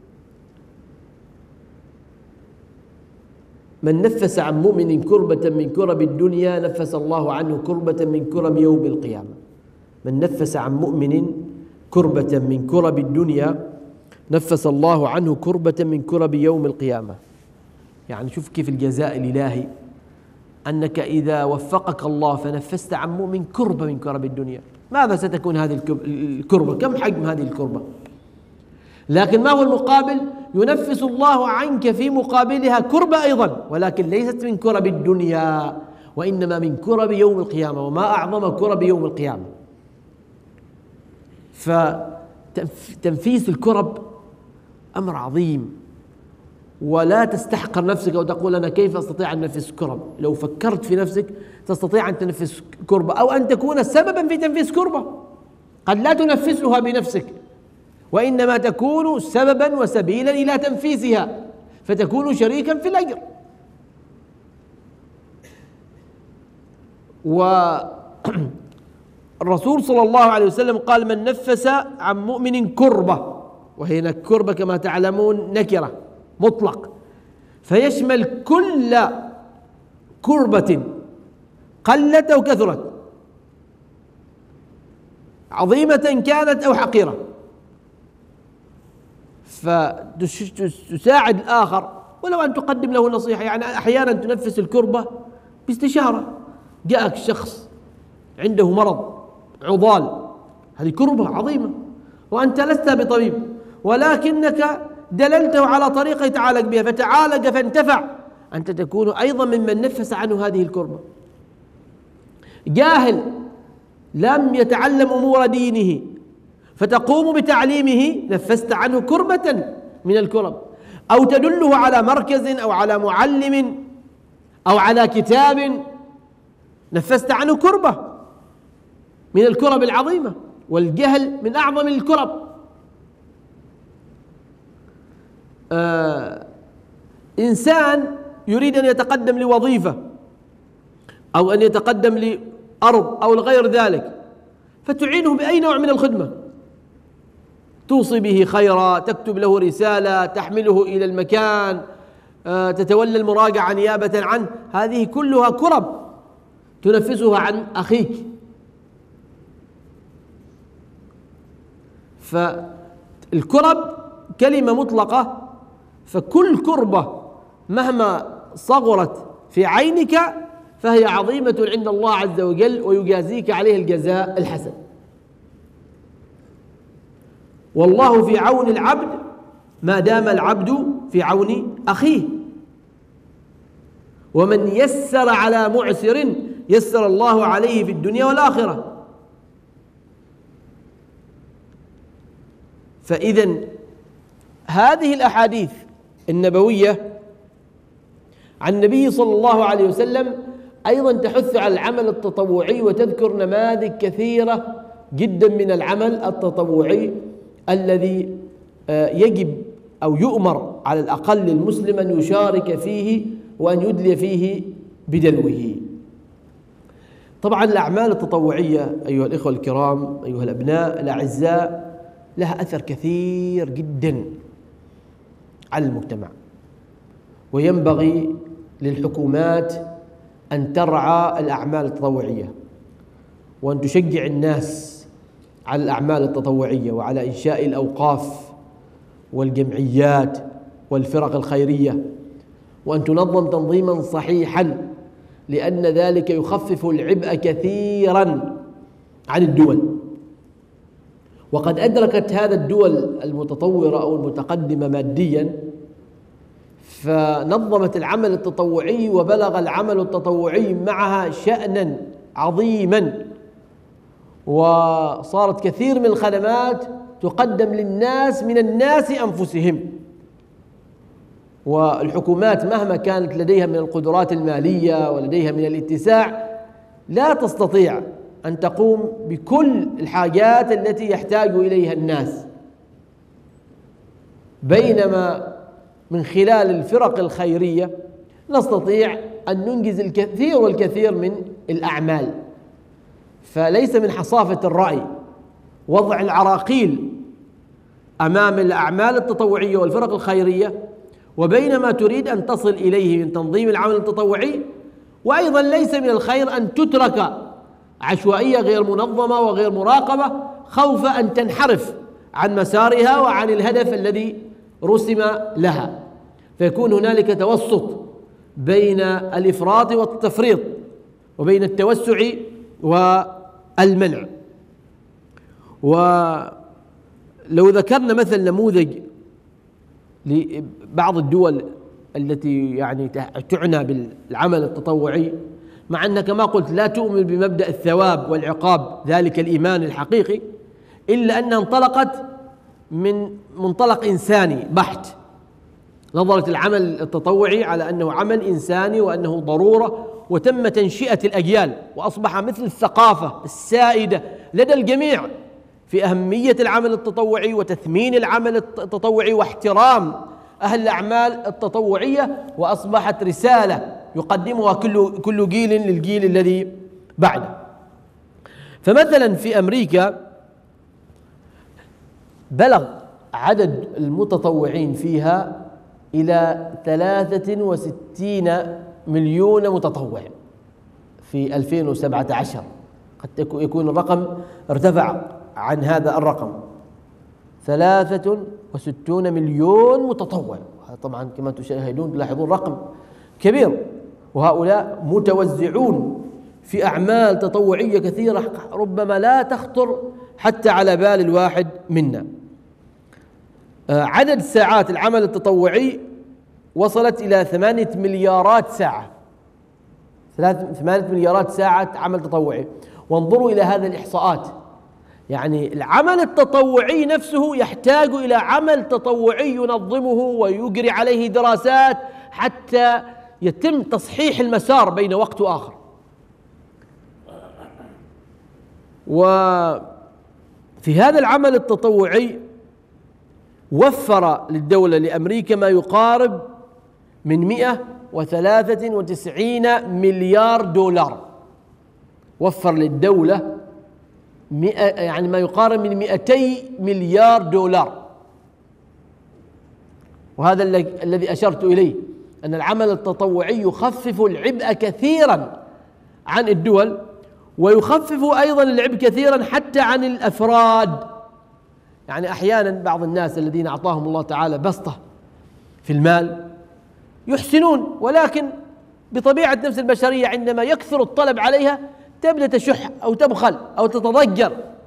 من نفس عن مؤمن كربة من كرب الدنيا نفس الله عنه كربة من كرب يوم القيامة. من نفس عن مؤمن كربة من كرب الدنيا نفس الله عنه كربة من كرب يوم القيامة. يعني شوف كيف الجزاء الإلهي، أنك إذا وفقك الله فنفست عن مؤمن كربة من كرب الدنيا، ماذا ستكون هذه الكربة؟ كم حجم هذه الكربة؟ لكن ما هو المقابل؟ ينفس الله عنك في مقابلها كربة أيضا، ولكن ليست من كرب الدنيا وإنما من كرب يوم القيامة، وما أعظم كرب يوم القيامة. فتنفيس الكرب أمر عظيم، ولا تستحقر نفسك وتقول أنا كيف أستطيع أن أنفس كرب. لو فكرت في نفسك تستطيع أن تنفس كربة أو أن تكون سببا في تنفيس كربة. قد لا تنفسها بنفسك وإنما تكون سببا وسبيلا إلى تنفيسها فتكون شريكا في الأجر. والرسول صلى الله عليه وسلم قال من نفس عن مؤمن كربة، وهنا الكربة كما تعلمون نكرة مطلق فيشمل كل كربة قلت أو كثرت، عظيمة كانت أو حقيرة، فتساعد الآخر ولو أن تقدم له نصيحة. يعني أحيانا تنفس الكربة باستشارة، جاءك شخص عنده مرض عضال، هذه كربة عظيمة وأنت لست بطبيب ولكنك دللته على طريقة يتعالج بها فتعالج فانتفع، أنت تكون أيضا ممن نفس عنه هذه الكربة. جاهل لم يتعلم أمور دينه فتقوم بتعليمه نفست عنه كربة من الكرب، أو تدله على مركز أو على معلم أو على كتاب نفست عنه كربة من الكرب العظيمة، والجهل من أعظم الكرب. آه إنسان يريد أن يتقدم لوظيفة أو أن يتقدم لأرض أو لغير ذلك، فتعينه بأي نوع من الخدمة، توصي به خيرا، تكتب له رسالة، تحمله إلى المكان، آه تتولى المراجعة نيابة عنه، هذه كلها كرب تنفسها عن أخيك. فالكرب كلمة مطلقة، فكل كربة مهما صغرت في عينك فهي عظيمة عند الله عز وجل، ويجازيك عليه الجزاء الحسن. والله في عون العبد ما دام العبد في عون أخيه، ومن يسر على معسر يسر الله عليه في الدنيا والآخرة. فإذن هذه الأحاديث النبوية عن النبي صلى الله عليه وسلم أيضا تحث على العمل التطوعي، وتذكر نماذج كثيرة جدا من العمل التطوعي الذي يجب أو يؤمر على الأقل المسلم أن يشارك فيه وأن يدلي فيه بدلوه. طبعا الأعمال التطوعية أيها الإخوة الكرام، أيها الأبناء الأعزاء، لها أثر كثير جدا على المجتمع، وينبغي للحكومات أن ترعى الأعمال التطوعية، وأن تشجع الناس على الأعمال التطوعية وعلى إنشاء الأوقاف والجمعيات والفرق الخيرية، وأن تنظم تنظيما صحيحا، لأن ذلك يخفف العبء كثيرا عن الدول. وقد أدركت هذا الدول المتطورة أو المتقدمة ماديا، فنظمت العمل التطوعي، وبلغ العمل التطوعي معها شأنا عظيما، وصارت كثير من الخدمات تقدم للناس من الناس أنفسهم. والحكومات مهما كانت لديها من القدرات المالية ولديها من الاتساع لا تستطيع أن تقوم بكل الحاجات التي يحتاج إليها الناس، بينما من خلال الفرق الخيرية نستطيع أن ننجز الكثير والكثير من الأعمال. فليس من حصافة الرأي وضع العراقيل أمام الأعمال التطوعية والفرق الخيرية، وبينما تريد أن تصل إليه من تنظيم العمل التطوعي. وأيضا ليس من الخير أن تترك عشوائية غير منظمة وغير مراقبة، خوف أن تنحرف عن مسارها وعن الهدف الذي رسم لها، فيكون هنالك توسط بين الإفراط والتفريط، وبين التوسع والمنع. ولو ذكرنا مثل نموذج لبعض الدول التي يعني تعنى بالعمل التطوعي، مع أنها كما قلت لا تؤمن بمبدأ الثواب والعقاب ذلك الإيمان الحقيقي، إلا أنها انطلقت من منطلق إنساني بحت. نظرت العمل التطوعي على أنه عمل إنساني وأنه ضرورة، وتم تنشئة الأجيال، وأصبح مثل الثقافة السائدة لدى الجميع في أهمية العمل التطوعي وتثمين العمل التطوعي واحترام أهل الأعمال التطوعية، وأصبحت رسالة يقدمها كل كل جيل للجيل الذي بعده. فمثلا في أمريكا بلغ عدد المتطوعين فيها إلى ثلاثة وستين مليون متطوع في ألفين وسبعة عشر، قد يكون الرقم ارتفع عن هذا الرقم، ثلاثة وستون مليون متطوع. طبعا كما تشاهدون تلاحظون رقم كبير، وهؤلاء متوزعون في أعمال تطوعية كثيرة ربما لا تخطر حتى على بال الواحد منا. عدد ساعات العمل التطوعي وصلت إلى ثمانية مليارات ساعة، ثمانية مليارات ساعة عمل تطوعي. وانظروا إلى هذه الإحصاءات، يعني العمل التطوعي نفسه يحتاج إلى عمل تطوعي ينظمه ويجري عليه دراسات حتى يتم تصحيح المسار بين وقت وآخر. وفي هذا العمل التطوعي وفر للدولة لأمريكا ما يقارب من مئة وثلاثة وتسعين مليار دولار. وفر للدولة يعني ما يقارب من مئتي مليار دولار. وهذا الذي أشرت إليه، أن العمل التطوعي يخفف العبء كثيرا عن الدول، ويخفف أيضا العبء كثيرا حتى عن الأفراد. يعني أحيانا بعض الناس الذين أعطاهم الله تعالى بسطة في المال يحسنون، ولكن بطبيعة نفس البشرية عندما يكثر الطلب عليها تبدأ تشح أو تبخل أو تتضجر.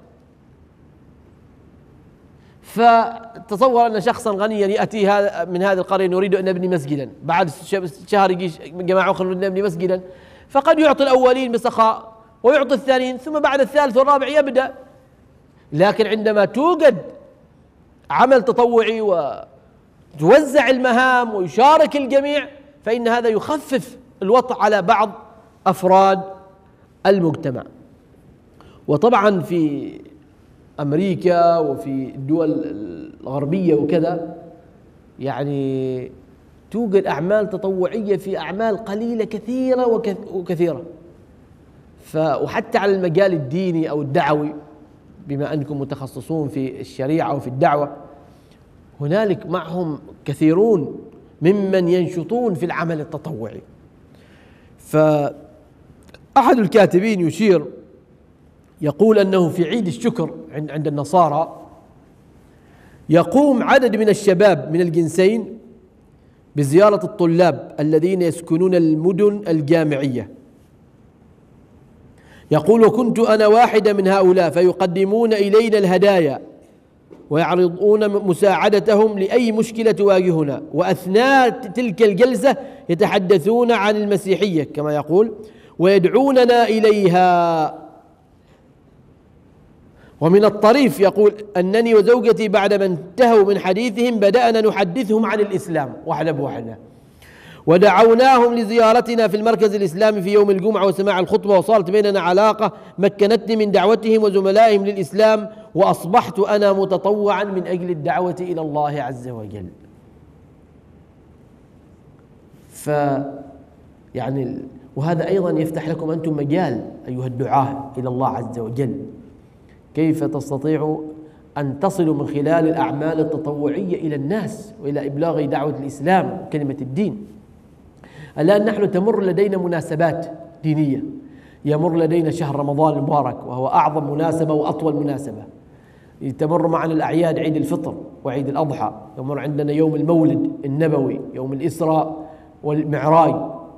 فتصور أن شخصا غنيا يأتي هذا من هذه القرية يريد أن نبني مسجدا، بعد شهر يجي جماعة أخرى نريد أن نبني مسجدا، فقد يعطي الأولين بسخاء ويعطي الثانيين، ثم بعد الثالث والرابع يبدأ. لكن عندما توجد عمل تطوعي وتوزع المهام ويشارك الجميع، فإن هذا يخفف الوطأ على بعض أفراد المجتمع. وطبعا في أمريكا وفي الدول الغربية وكذا يعني توجد أعمال تطوعية في أعمال قليلة كثيرة وكثيرة. وحتى على المجال الديني أو الدعوي، بما أنكم متخصصون في الشريعة وفي الدعوة، هنالك معهم كثيرون ممن ينشطون في العمل التطوعي. فأحد الكاتبين يشير يقول أنه في عيد الشكر عند النصارى يقوم عدد من الشباب من الجنسين بزيارة الطلاب الذين يسكنون المدن الجامعية. يقول: وكنت أنا واحدة من هؤلاء، فيقدمون إلينا الهدايا ويعرضون مساعدتهم لأي مشكلة تواجهنا، وأثناء تلك الجلسة يتحدثون عن المسيحية كما يقول ويدعوننا إليها. ومن الطريف يقول أنني وزوجتي بعدما انتهوا من حديثهم بدأنا نحدثهم عن الإسلام واحدة بواحدة، ودعوناهم لزيارتنا في المركز الإسلامي في يوم الجمعة وسماع الخطبة، وصارت بيننا علاقة مكنتني من دعوتهم وزملائهم للإسلام، وأصبحت أنا متطوعا من أجل الدعوة إلى الله عز وجل. ف يعني وهذا أيضا يفتح لكم أنتم مجال أيها الدعاة إلى الله عز وجل، كيف تستطيعوا أن تصلوا من خلال الأعمال التطوعية إلى الناس وإلى إبلاغ دعوة الإسلام كلمة الدين. الآن نحن تمر لدينا مناسبات دينية، يمر لدينا شهر رمضان المبارك وهو أعظم مناسبة وأطول مناسبة، تمر معنا الأعياد، عيد الفطر وعيد الأضحى، يمر عندنا يوم المولد النبوي، يوم الإسراء والمعراج،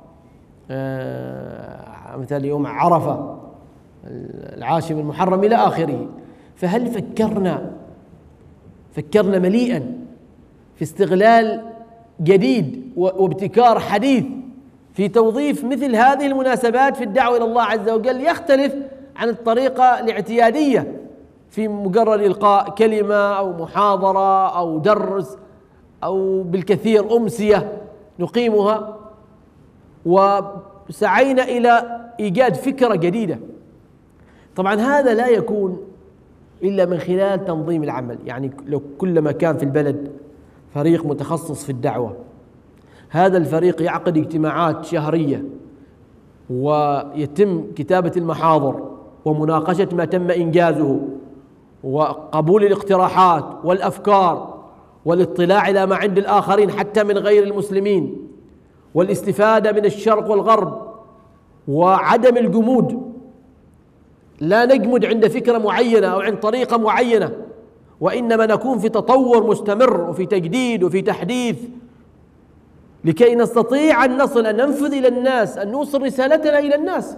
آه مثل يوم عرفة، العاشر من المحرم إلى آخره. فهل فكرنا فكرنا مليئا في استغلال جديد وابتكار حديث في توظيف مثل هذه المناسبات في الدعوة إلى الله عز وجل، يختلف عن الطريقة الاعتيادية في مجرد إلقاء كلمة أو محاضرة أو درس أو بالكثير أمسية نقيمها، وسعينا إلى إيجاد فكرة جديدة. طبعا هذا لا يكون إلا من خلال تنظيم العمل. يعني لو كلما كان في البلد فريق متخصص في الدعوة، هذا الفريق يعقد اجتماعات شهرية ويتم كتابة المحاضر ومناقشة ما تم إنجازه وقبول الاقتراحات والأفكار والاطلاع إلى ما عند الآخرين حتى من غير المسلمين، والاستفادة من الشرق والغرب، وعدم الجمود. لا نجمد عند فكرة معينة أو عند طريقة معينة، وإنما نكون في تطور مستمر وفي تجديد وفي تحديث، لكي نستطيع أن نصل، أن ننفذ إلى الناس، أن نوصل رسالتنا إلى الناس.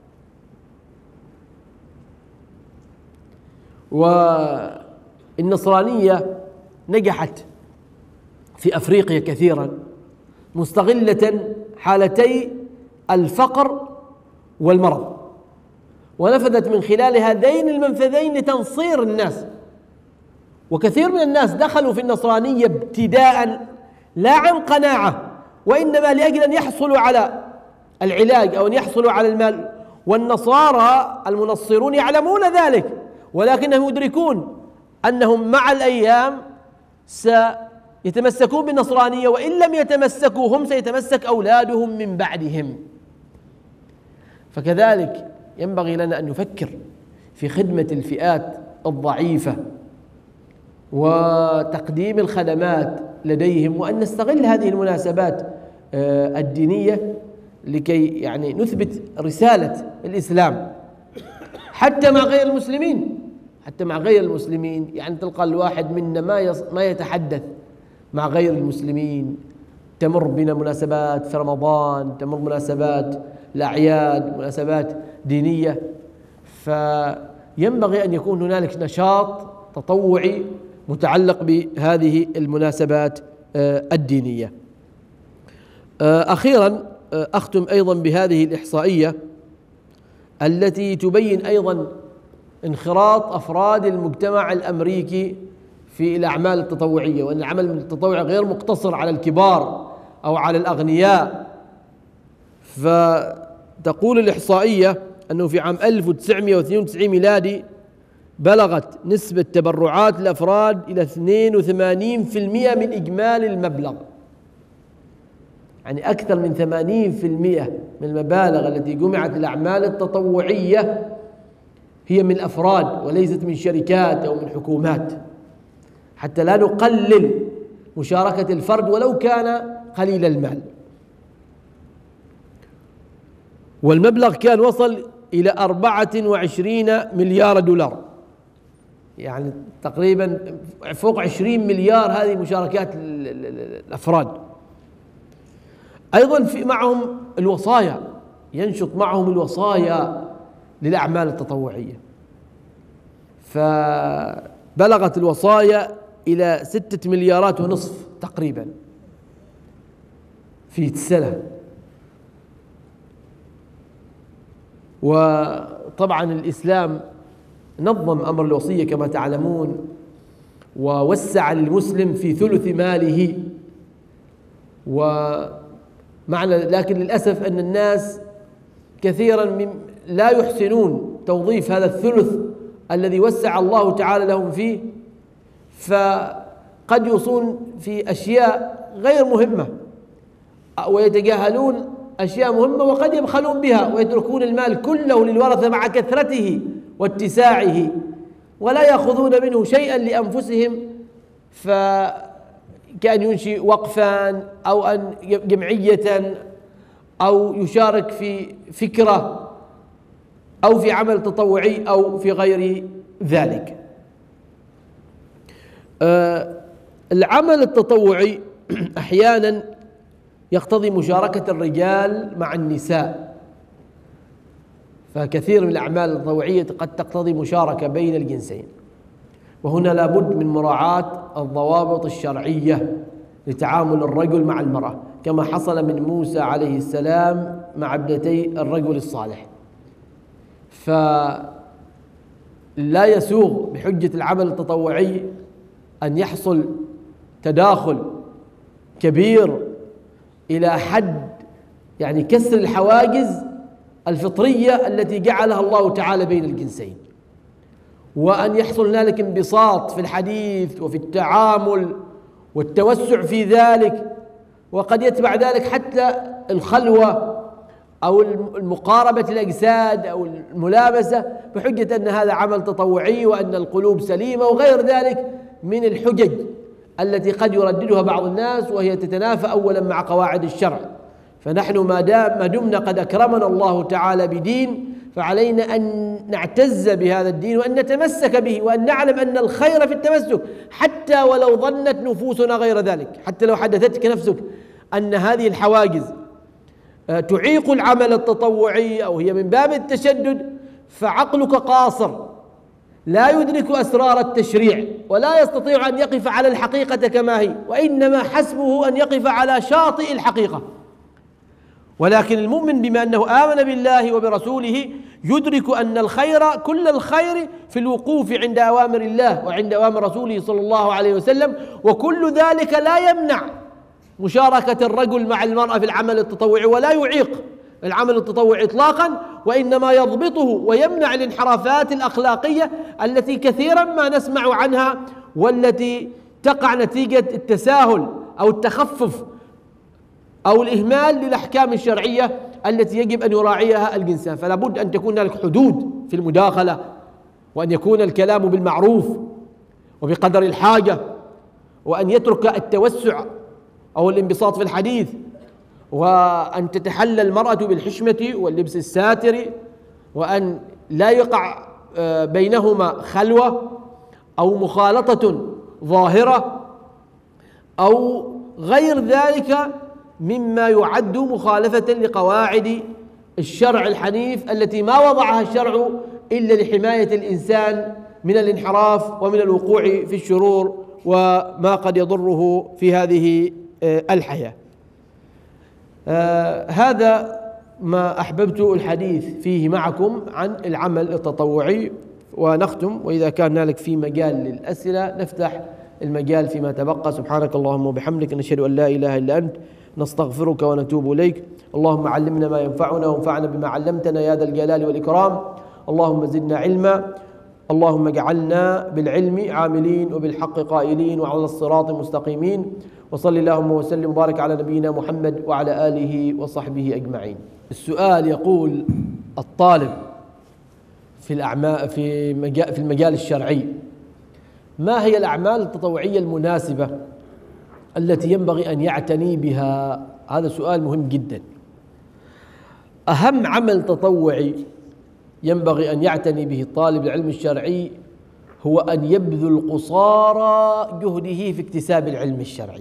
والنصرانية نجحت في أفريقيا كثيرا مستغلة حالتي الفقر والمرض، ونفذت من خلال هذين المنفذين لتنصير الناس. وكثير من الناس دخلوا في النصرانية ابتداء لا عن قناعة، وإنما لأجل أن يحصلوا على العلاج أو أن يحصلوا على المال. والنصارى المنصرون يعلمون ذلك، ولكنهم يدركون أنهم مع الأيام سيتمسكون بالنصرانية، وإن لم يتمسكوا هم سيتمسك أولادهم من بعدهم. فكذلك ينبغي لنا أن نفكر في خدمة الفئات الضعيفة وتقديم الخدمات لديهم، وأن نستغل هذه المناسبات الدينية لكي يعني نثبت رسالة الإسلام حتى مع غير المسلمين. حتى مع غير المسلمين يعني تلقى الواحد منا ما ما يتحدث مع غير المسلمين. تمر بنا مناسبات في رمضان، تمر مناسبات الأعياد، مناسبات دينية، فينبغي أن يكون هنالك نشاط تطوعي متعلق بهذه المناسبات الدينية. أخيرا أختم أيضا بهذه الإحصائية التي تبين أيضا انخراط أفراد المجتمع الأمريكي في الأعمال التطوعية، وأن العمل التطوعي غير مقتصر على الكبار أو على الأغنياء. فتقول الإحصائية أنه في عام ألف وتسعمائة واثنين وتسعين ميلادي بلغت نسبة تبرعات الأفراد إلى اثنين وثمانين بالمئة من إجمالي المبلغ. يعني أكثر من ثمانين بالمئة من المبالغ التي جمعت الأعمال التطوعية هي من الأفراد وليست من شركات أو من حكومات، حتى لا نقلل مشاركة الفرد ولو كان قليل المال. والمبلغ كان وصل إلى أربعة وعشرين مليار دولار، يعني تقريبا فوق عشرين مليار هذه مشاركات الأفراد. أيضا في معهم الوصايا، ينشط معهم الوصايا للأعمال التطوعية، فبلغت الوصايا إلى ستة مليارات ونصف تقريبا في السنة. وطبعا الإسلام نظم أمر الوصية كما تعلمون، ووسع للمسلم في ثلث ماله. ومعنى لكن للأسف أن الناس كثيرا من لا يحسنون توظيف هذا الثلث الذي وسع الله تعالى لهم فيه، فقد يوصون في أشياء غير مهمة ويتجاهلون أشياء مهمة، وقد يبخلون بها ويتركون المال كله للورثة مع كثرته واتساعه، ولا يأخذون منه شيئا لأنفسهم، فكأن ينشئ وقفا أو أن جمعية أو يشارك في فكرة أو في عمل تطوعي أو في غير ذلك. آه العمل التطوعي أحيانا يقتضي مشاركة الرجال مع النساء، فكثير من الأعمال التطوعية قد تقتضي مشاركة بين الجنسين، وهنا لابد من مراعاة الضوابط الشرعية لتعامل الرجل مع المرأة، كما حصل من موسى عليه السلام مع ابنتي الرجل الصالح. فلا يسوغ بحجة العمل التطوعي أن يحصل تداخل كبير إلى حد يعني كسر الحواجز الفطرية التي جعلها الله تعالى بين الجنسين، وأن يحصل هنالك انبساط في الحديث وفي التعامل والتوسع في ذلك، وقد يتبع ذلك حتى الخلوة أو المقاربة الأجساد أو الملامسة بحجة أن هذا عمل تطوعي وأن القلوب سليمة وغير ذلك من الحجج التي قد يرددها بعض الناس، وهي تتنافى أولا مع قواعد الشرع. فنحن ما دام ما دمنا قد أكرمنا الله تعالى بدين، فعلينا أن نعتز بهذا الدين وأن نتمسك به، وأن نعلم أن الخير في التمسك حتى ولو ظنت نفوسنا غير ذلك، حتى لو حدثتك نفسك أن هذه الحواجز تعيق العمل التطوعي أو هي من باب التشدد، فعقلك قاصر لا يدرك أسرار التشريع ولا يستطيع أن يقف على الحقيقة كما هي، وإنما حسبه أن يقف على شاطئ الحقيقة. ولكن المؤمن بما أنه آمن بالله وبرسوله يدرك أن الخير كل الخير في الوقوف عند أوامر الله وعند أوامر رسوله صلى الله عليه وسلم، وكل ذلك لا يمنع مشاركة الرجل مع المرأة في العمل التطوعي ولا يعيق العمل التطوعي إطلاقا، وإنما يضبطه ويمنع الانحرافات الأخلاقية التي كثيرا ما نسمع عنها والتي تقع نتيجة التساهل أو التخفف أو الإهمال للأحكام الشرعية التي يجب أن يراعيها الإنسان. فلا بد أن تكون هناك حدود في المداخلة، وأن يكون الكلام بالمعروف وبقدر الحاجة، وأن يترك التوسع أو الانبساط في الحديث، وأن تتحلى المرأة بالحشمة واللبس الساتر، وأن لا يقع بينهما خلوة أو مخالطة ظاهرة أو غير ذلك مما يعد مخالفة لقواعد الشرع الحنيف التي ما وضعها الشرع إلا لحماية الإنسان من الانحراف ومن الوقوع في الشرور وما قد يضره في هذه الحياة. آه هذا ما أحببت الحديث فيه معكم عن العمل التطوعي، ونختم وإذا كان هنالك في مجال للأسئلة نفتح المجال فيما تبقى. سبحانك اللهم وبحمدك، نشهد أن لا إله إلا أنت، نستغفرك ونتوب إليك. اللهم علمنا ما ينفعنا وانفعنا بما علمتنا يا ذا الجلال والإكرام. اللهم زدنا علما، اللهم اجعلنا بالعلم عاملين وبالحق قائلين وعلى الصراط مستقيمين. وصل اللهم وسلم وبارك على نبينا محمد وعلى آله وصحبه أجمعين. السؤال يقول: الطالب في الأعمال في مجال في المجال الشرعي، ما هي الأعمال التطوعية المناسبة التي ينبغي أن يعتني بها؟ هذا سؤال مهم جدا. أهم عمل تطوعي ينبغي أن يعتني به طالب العلم الشرعي هو أن يبذل قصارى جهده في اكتساب العلم الشرعي،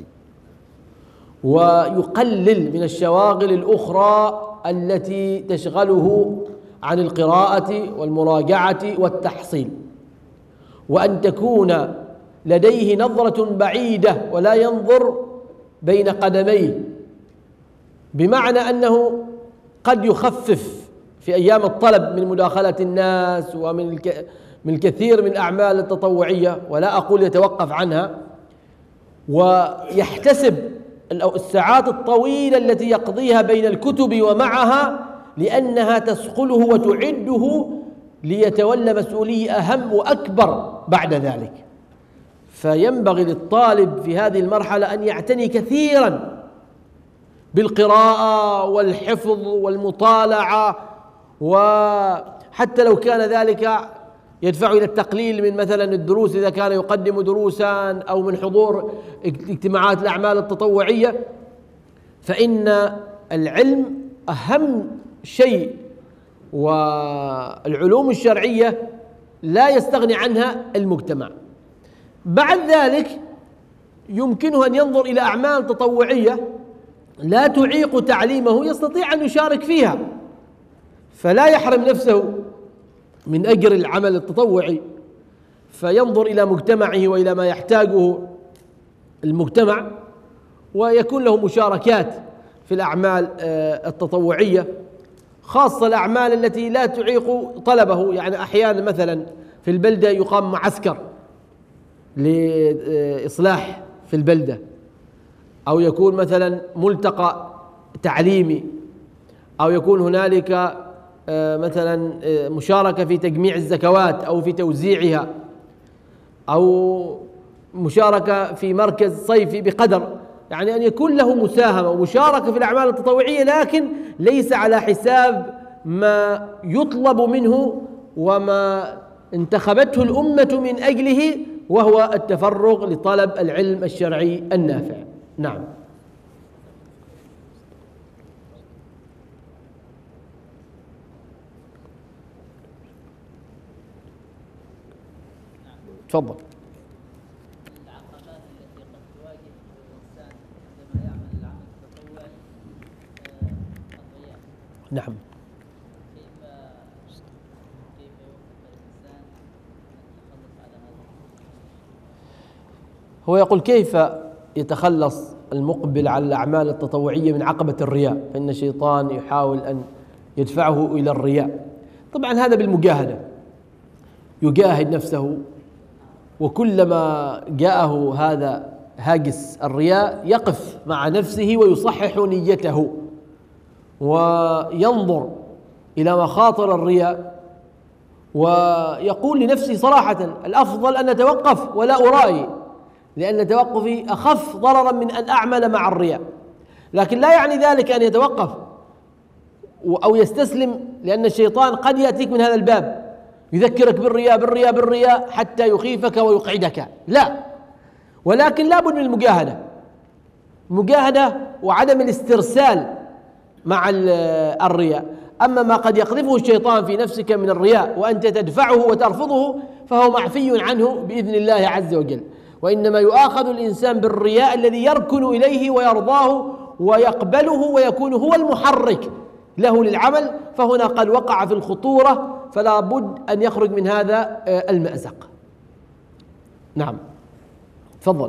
ويقلل من الشواغل الأخرى التي تشغله عن القراءة والمراجعة والتحصيل، وأن تكون لديه نظرة بعيدة ولا ينظر بين قدميه، بمعنى أنه قد يخفف في أيام الطلب من مداخلة الناس ومن من الكثير من الأعمال التطوعية، ولا أقول يتوقف عنها، ويحتسب الساعات الطويلة التي يقضيها بين الكتب ومعها، لأنها تثقله وتعده ليتولى مسؤولية أهم وأكبر بعد ذلك. فينبغي للطالب في هذه المرحلة أن يعتني كثيرا بالقراءة والحفظ والمطالعة، وحتى لو كان ذلك يدفع إلى التقليل من مثلا الدروس إذا كان يقدم دروسا أو من حضور اجتماعات الأعمال التطوعية، فإن العلم أهم شيء، والعلوم الشرعية لا يستغني عنها المجتمع. بعد ذلك يمكنه أن ينظر إلى أعمال تطوعية لا تعيق تعليمه، يستطيع أن يشارك فيها، فلا يحرم نفسه من أجر العمل التطوعي، فينظر إلى مجتمعه وإلى ما يحتاجه المجتمع، ويكون له مشاركات في الأعمال التطوعية، خاصة الأعمال التي لا تعيق طلبه. يعني أحيانا مثلا في البلدة يقام معسكر لإصلاح في البلدة، أو يكون مثلا ملتقى تعليمي، أو يكون هنالك مثلا مشاركة في تجميع الزكوات أو في توزيعها، أو مشاركة في مركز صيفي بقدر، يعني أن يكون له مساهمة ومشاركة في الأعمال التطوعية، لكن ليس على حساب ما يطلب منه وما انتخبته الأمة من أجله، وهو التفرغ لطلب العلم الشرعي النافع. نعم. تفضل. العقبات التي قد تواجه الإنسان عندما يعمل العمل التطوعي الضياع. نعم. كيف كيف يوفق الإنسان أن يتخلص على هذا؟ هو يقول كيف يتخلص المقبل على الأعمال التطوعية من عقبة الرياء، فإن الشيطان يحاول أن يدفعه إلى الرياء. طبعا هذا بالمجاهدة، يجاهد نفسه، وكلما جاءه هذا هاجس الرياء يقف مع نفسه ويصحح نيته وينظر إلى مخاطر الرياء، ويقول لنفسه صراحة: الأفضل أن نتوقف ولا أرائي، لأن توقفي أخف ضررا من أن أعمل مع الرياء. لكن لا يعني ذلك أن يتوقف أو يستسلم، لأن الشيطان قد يأتيك من هذا الباب يذكرك بالرياء بالرياء بالرياء حتى يخيفك ويقعدك، لا، ولكن لا بد من المجاهدة، المجاهدة وعدم الاسترسال مع الرياء. أما ما قد يقذفه الشيطان في نفسك من الرياء وأنت تدفعه وترفضه فهو معفي عنه بإذن الله عز وجل، وإنما يؤاخذ الإنسان بالرياء الذي يركن إليه ويرضاه ويقبله ويكون هو المحرك له للعمل، فهنا قد وقع في الخطورة، فلا بد أن يخرج من هذا المأزق. نعم، تفضل.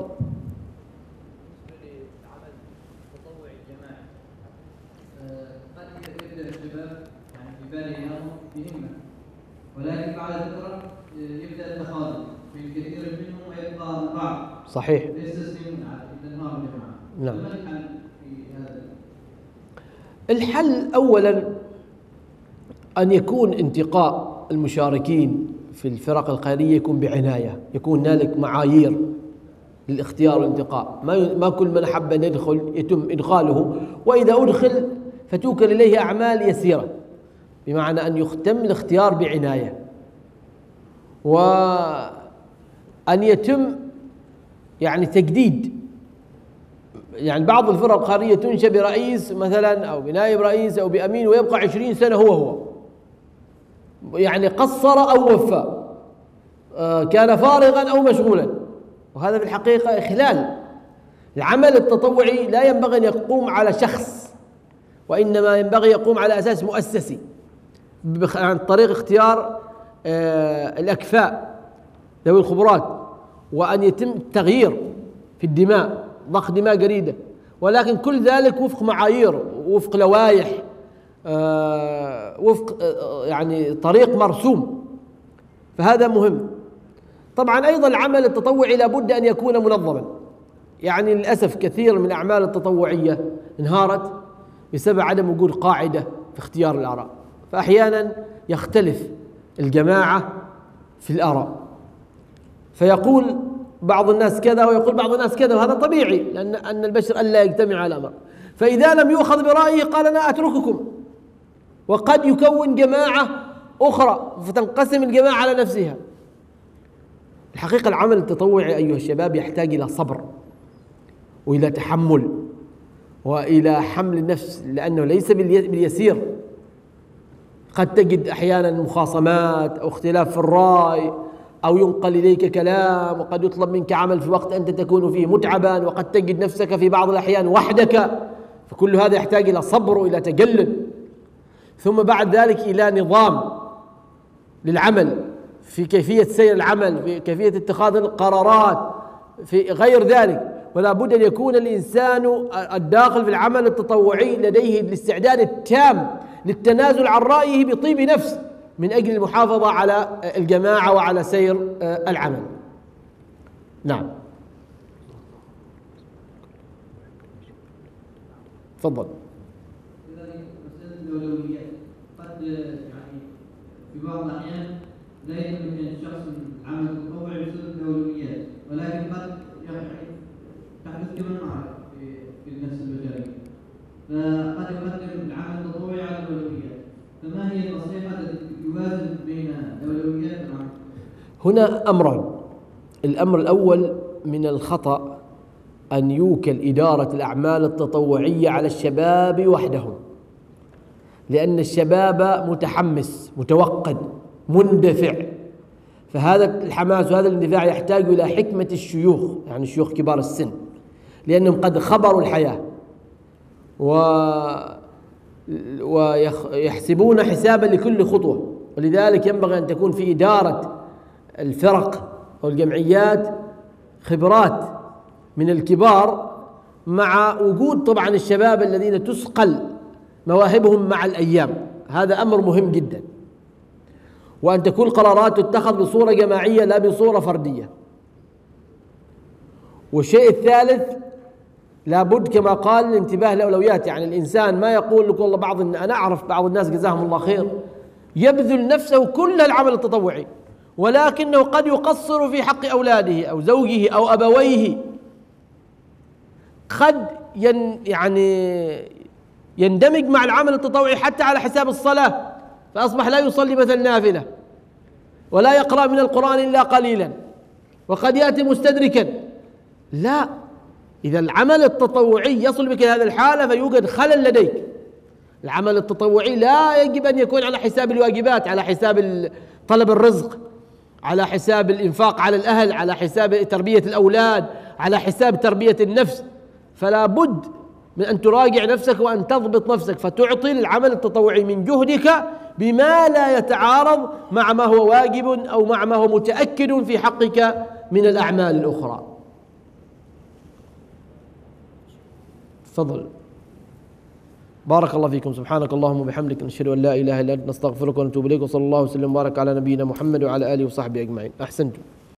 ولكن بعد فترة يبدأ التخاذل في كثير منهم ويبقى البعض صحيح يستسلمون على انهار الجماعة. نعم. ما الحل في هذا؟ الحل أولا أن يكون انتقاء المشاركين في الفرق الخيرية يكون بعناية، يكون هنالك معايير للاختيار والانتقاء، ما ما كل من أحب أن يدخل يتم إدخاله، وإذا أدخل فتوكل إليه أعمال يسيرة، بمعنى أن يتم الاختيار بعناية، وأن يتم يعني تجديد. يعني بعض الفرق الخيرية تنشأ برئيس مثلا أو بنائب رئيس أو بأمين ويبقى عشرين سنة هو هو، يعني قصر أو وفى، كان فارغا أو مشغولا، وهذا في الحقيقة إخلال. العمل التطوعي لا ينبغي أن يقوم على شخص، وإنما ينبغي يقوم على أساس مؤسسي عن طريق اختيار الأكفاء ذوي الخبرات، وأن يتم التغيير في الدماء، ضخ دماء جديدة، ولكن كل ذلك وفق معايير، وفق لوائح، وفق يعني طريق مرسوم، فهذا مهم. طبعا أيضا العمل التطوعي لابد أن يكون منظما. يعني للأسف كثير من الأعمال التطوعية انهارت بسبب عدم وجود قاعدة في اختيار الآراء، فأحيانا يختلف الجماعة في الآراء، فيقول بعض الناس كذا ويقول بعض الناس كذا، وهذا طبيعي لأن أن البشر ألا يجتمع على أمر، فإذا لم يؤخذ برأيه قال أنا أترككم، وقد يكون جماعة أخرى فتنقسم الجماعة على نفسها. الحقيقة العمل التطوعي أيها الشباب يحتاج إلى صبر وإلى تحمل وإلى حمل النفس، لأنه ليس باليسير. قد تجد أحيانا مخاصمات أو اختلاف في الرأي، أو ينقل إليك كلام، وقد يطلب منك عمل في وقت أنت تكون فيه متعبا، وقد تجد نفسك في بعض الأحيان وحدك، فكل هذا يحتاج إلى صبر وإلى تجلد، ثم بعد ذلك إلى نظام للعمل في كيفية سير العمل، في كيفية اتخاذ القرارات، في غير ذلك. ولا بد أن يكون الإنسان الداخل في العمل التطوعي لديه الاستعداد التام للتنازل عن رأيه بطيب نفس من أجل المحافظة على الجماعة وعلى سير العمل. نعم، تفضل. الأولويات قد يعني في بعض الأحيان لا يمكن الشخص العمل التطوعي بسبب الأولويات، ولكن قد تحدث كمان معركة في النفس البشرية، فقد يقدم العمل التطوعي على الأولويات، فما هي النصيحة التي يوازن بين الأولويات والعمل؟ هنا أمران. الأمر الأول من الخطأ أن يوكل إدارة الأعمال التطوعية على الشباب وحدهم، لأن الشباب متحمس متوقد مندفع، فهذا الحماس وهذا الاندفاع يحتاج إلى حكمة الشيوخ، يعني الشيوخ كبار السن، لأنهم قد خبروا الحياة و ويحسبون حسابا لكل خطوة، ولذلك ينبغي أن تكون في إدارة الفرق أو الجمعيات خبرات من الكبار مع وجود طبعا الشباب الذين تثقل مواهبهم مع الأيام، هذا أمر مهم جدا، وأن تكون قرارات تتخذ بصورة جماعية لا بصورة فردية. والشيء الثالث لابد كما قال الانتباه للأولويات، يعني الإنسان ما يقول لك والله بعض أنا أعرف بعض الناس جزاهم الله خير يبذل نفسه كل العمل التطوعي، ولكنه قد يقصر في حق أولاده أو زوجه أو أبويه، قد ين يعني يندمج مع العمل التطوعي حتى على حساب الصلاة، فأصبح لا يصلي مثلا نافلة ولا يقرأ من القرآن إلا قليلا، وقد يأتي مستدركا. لا، إذا العمل التطوعي يصل بك هذه الحالة فيوجد خلل لديك. العمل التطوعي لا يجب أن يكون على حساب الواجبات، على حساب طلب الرزق، على حساب الإنفاق على الأهل، على حساب تربية الأولاد، على حساب تربية النفس. فلا بد من أن تراجع نفسك وأن تضبط نفسك، فتعطي العمل التطوعي من جهدك بما لا يتعارض مع ما هو واجب أو مع ما هو متأكد في حقك من الأعمال الأخرى. تفضل. بارك الله فيكم. سبحانك اللهم وبحمدك، نشهد أن لا إله إلا أنت، نستغفرك ونتوب إليك، وصلى الله وسلم وبارك على نبينا محمد وعلى آله وصحبه أجمعين. أحسنتم.